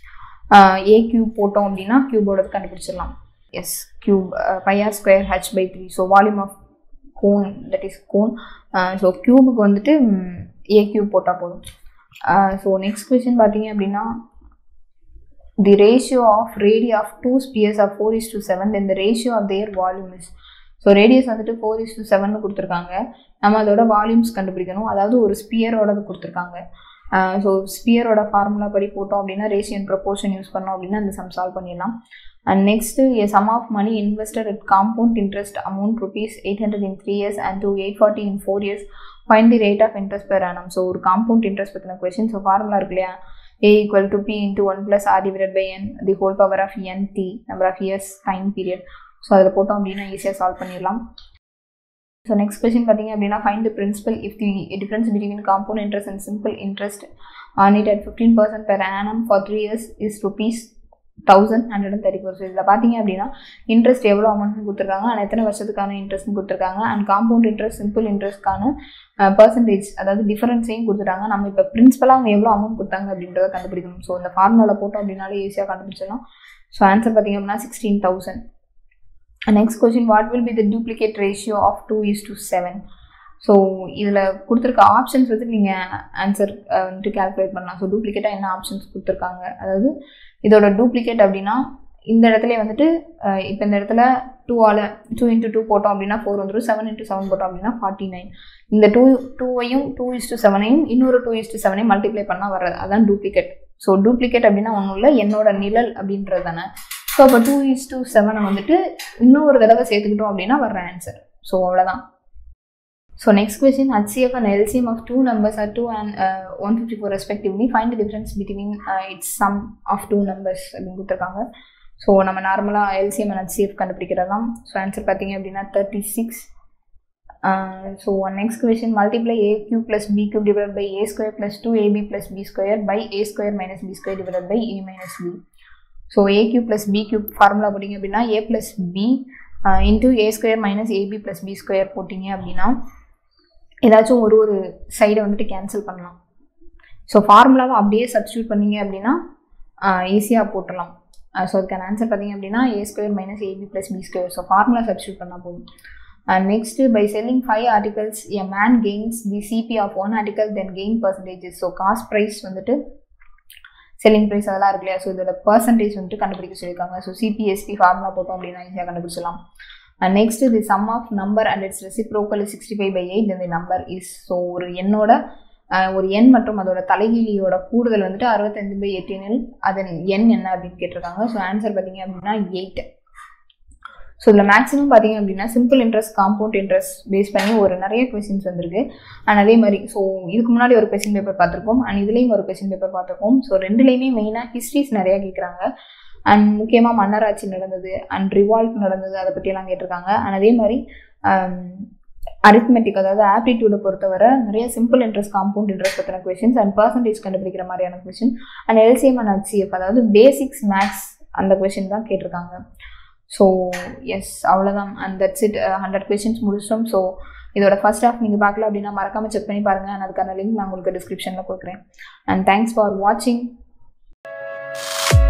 a கியூப் போட்டோம் அப்படின்னா கியூபோட கண்டுபிடிச்சிடலாம். Yes, cube πr²h/3. So volume of cone, that is cone. So கியூபுக்கு வந்துட்டு a கியூப் போட்டால் போதும். ஸோ நெக்ஸ்ட் கொஸ்டின் பார்த்தீங்க அப்படின்னா, the ratio of radii of two spheres are 4:7, then the ratio of their volume is. So radius வந்துட்டு 4:7 கொடுத்துருக்காங்க. நம்ம அதோட வால்யூம்ஸ் கண்டுபிடிக்கணும், அதாவது ஒரு ஸ்பியரோடது கொடுத்துருக்காங்க. ஸோ ஸ்பியரோட ஃபார்முலா படி போட்டோம் அப்படின்னா ரேஷியோ அண்ட் ப்ரொபோர்ஷன் யூஸ் பண்ணோம் அப்படின்னா அந்த சம் சால்வ் பண்ணிடலாம். And next a sum of money invested at compound interest amount ₹800 in 3 years and to 840 in 4 years. Find the rate of interest per annum. So ஒரு காம்பவுண்ட் இன்ட்ரெஸ்ட் பற்றின கொஸ்டின். ஸோ ஃபார்முலா இருக்கு இல்லையா, a = p × 1 + r / n the whole power of nt, number of years, time period. So அதில் போட்டோம் அப்படின்னா ஈஸியாக சால்வ் பண்ணிடலாம். ஸோ நெக்ஸ்ட் கொஸ்டின் பார்த்தீங்க அப்படின்னா, find the principal if the difference between compound interest and simple interest on it at 15% per annum for 3 years is ₹1,134. So இதில் பார்த்தீங்க அப்படின்னா இன்ட்ரெஸ்ட் எவ்வளோ அமௌண்ட்னு கொடுத்துருக்காங்க, ஆனால் எத்தனை வருஷத்துக்கான இன்ட்ரெஸ்ட்னு கொடுத்துருக்காங்க, அண்ட் காம்பவுண்ட் இன்ட்ரெஸ்ட், சிம்பிள் இன்ட்ரெஸ்ட்கான பர்சன்டேஜ், அதாவது டிஃபரன்ஸையும் கொடுத்துட்டாங்க. நம்ம இப்போ பிரின்சிபலாக அவங்க எவ்வளோ அமௌண்ட் கொடுத்தாங்க அப்படின்றத கண்டுபிடிக்கணும். ஸோ இந்த ஃபார்முலாவில் போட்டோம் அப்படின்னாலே ஈஸியாக கண்டுபிடிச்சிடலாம். ஸோ ஆன்சர் பார்த்தீங்க அப்படின்னா 16,000. Next question, what will be the duplicate ratio of 2:7? So இதில் கொடுத்துருக்க ஆப்ஷன்ஸ் வச்சு நீங்கள் ஆன்சர் வந்துட்டு கேல்குலேட் பண்ணலாம். ஸோ டூப்ளிகேட்டாக என்ன ஆப்ஷன்ஸ் கொடுத்துருக்காங்க, அதாவது இதோட டூப்ளிகேட் அப்படின்னா இந்த இடத்துல வந்துட்டு இப்போ இந்த இடத்துல 2 × 2 போட்டோம் அப்படின்னா 4 வந்துடும். 7 × 7 போட்டோம் அப்படின்னா 49. இந்த 2ஐயும் 2:7ஐயும் இன்னொரு 2:7ஐயும் மல்டிப்ளை பண்ணால் வர்றது அதான் டூப்ளிகேட். ஸோ டூப்ளிகேட் அப்படின்னா ஒன்றும் இல்லை, என்னோட நிழல் அப்படின்றது தானே. ஸோ அப்போ 2:7 வந்துட்டு இன்னொரு தடவை சேர்த்துக்கிட்டோம் அப்படின்னா வர்ற ஆன்சர். ஸோ அவ்வளோதான். So next question, HCF and LCM of two numbers are 2 and 154 respectively. Find the difference between its sum of two numbers அப்படின்னு கொடுத்துருக்காங்க. ஸோ நம்ம நார்மலாக LCM and HCF கண்டுபிடிக்கிறதாம். ஸோ ஆன்சர் பார்த்தீங்க அப்படின்னா 36. So next question, multiply a cube plus b cube divided by a square plus 2ab plus b square by a square minus b square divided by a minus b. So a cube plus b cube formula போட்டிங்க அப்படின்னா a plus b into a square minus ab plus b square போட்டிங்க அப்படின்னா ஏதாச்சும் ஒரு சைடை வந்துட்டு கேன்சல் பண்ணலாம். ஸோ ஃபார்முலாவை அப்படியே சப்ஸ்டியூட் பண்ணிங்க அப்படின்னா ஈஸியாக போட்டுடலாம். ஸோ அதுக்கான ஆன்சர் பார்த்தீங்க அப்படின்னா a square minus ab plus b square. So formula substitute பண்ணால் போதும். Next, by selling 5 articles a man gains the CP of 1 article then gain percentages. So cost price வந்துட்டு செல்லிங் ப்ரைஸ் அதெல்லாம் இருக்கு இல்லையா, ஸோ இதோட பர்சன்டேஜ் வந்துட்டு கண்டுபிடிக்க சொல்லியிருக்காங்க. ஸோ சிபிஎஸ்பி ஃபார்முலா போட்டோம் அப்படின்னா ஈஸியாக கண்டுபிடிச்சலாம். Next, the sum of number and its reciprocal is 65/8, then the number is. So ஒரு எண்ணோட ஒரு எண் மற்றும் அதோட தலைகீழியோட கூடுதல் வந்துட்டு 65/8 எனில் அதன் எண் என்ன அப்படின்னு கேட்டிருக்காங்க. ஸோ ஆன்சர் பார்த்தீங்க அப்படின்னா 8. ஸோ இதில் மேக்ஸிமம் பார்த்தீங்க அப்படின்னா simple interest, compound interest base பண்ணி ஒரு நிறைய கொஸ்டின்ஸ் வந்திருக்கு. அண்ட் அதே மாதிரி ஸோ இதுக்கு முன்னாடி ஒரு கொஸ்டின் பேப்பர் பார்த்துருக்கோம் அண்ட் இதுலேயும் ஒரு கொஸ்டின் பேப்பர் பார்த்துருக்கோம். ஸோ ரெண்டுலேயுமே மெயினாக ஹிஸ்ட்ரிஸ் நிறையா கேட்குறாங்க. அண்ட் முக்கியமாக மன்னராட்சி நடந்தது அண்ட் ரிவால்ட் நடந்தது, அதை பற்றியெல்லாம் கேட்டிருக்காங்க. அண்ட் அதே மாதிரி அரித்மெட்டிக், அதாவது ஆப்டிடியூடை பொறுத்தவரை நிறைய சிம்பிள் இன்ட்ரெஸ்ட், காம்பவுண்ட் இன்ட்ரெஸ்ட் பற்றின கொஸ்டின்ஸ் அண்ட் பர்சன்டேஜ் கண்டுபிடிக்கிற மாதிரியான question and LCM and HCF, அதாவது பேசிக்ஸ் மேக்ஸ் அந்த கொஸ்டின் தான் கேட்டிருக்காங்க. ஸோ எஸ் அவ்வளோதான். And that's it. 100 கொஸ்டின்ஸ் முடிச்சிட்டோம். ஸோ இதோட ஃபர்ஸ்ட் ஹாஃப் நீங்கள் பார்க்கல அப்படின்னா மறக்காமல் செக் பண்ணி பாருங்கள். அண்ட் அதுக்கான லிங்க் நான் உங்களுக்கு டிஸ்கிரிப்ஷனில் கொடுக்குறேன். அண்ட் தேங்க்ஸ் ஃபார் வாட்சிங்.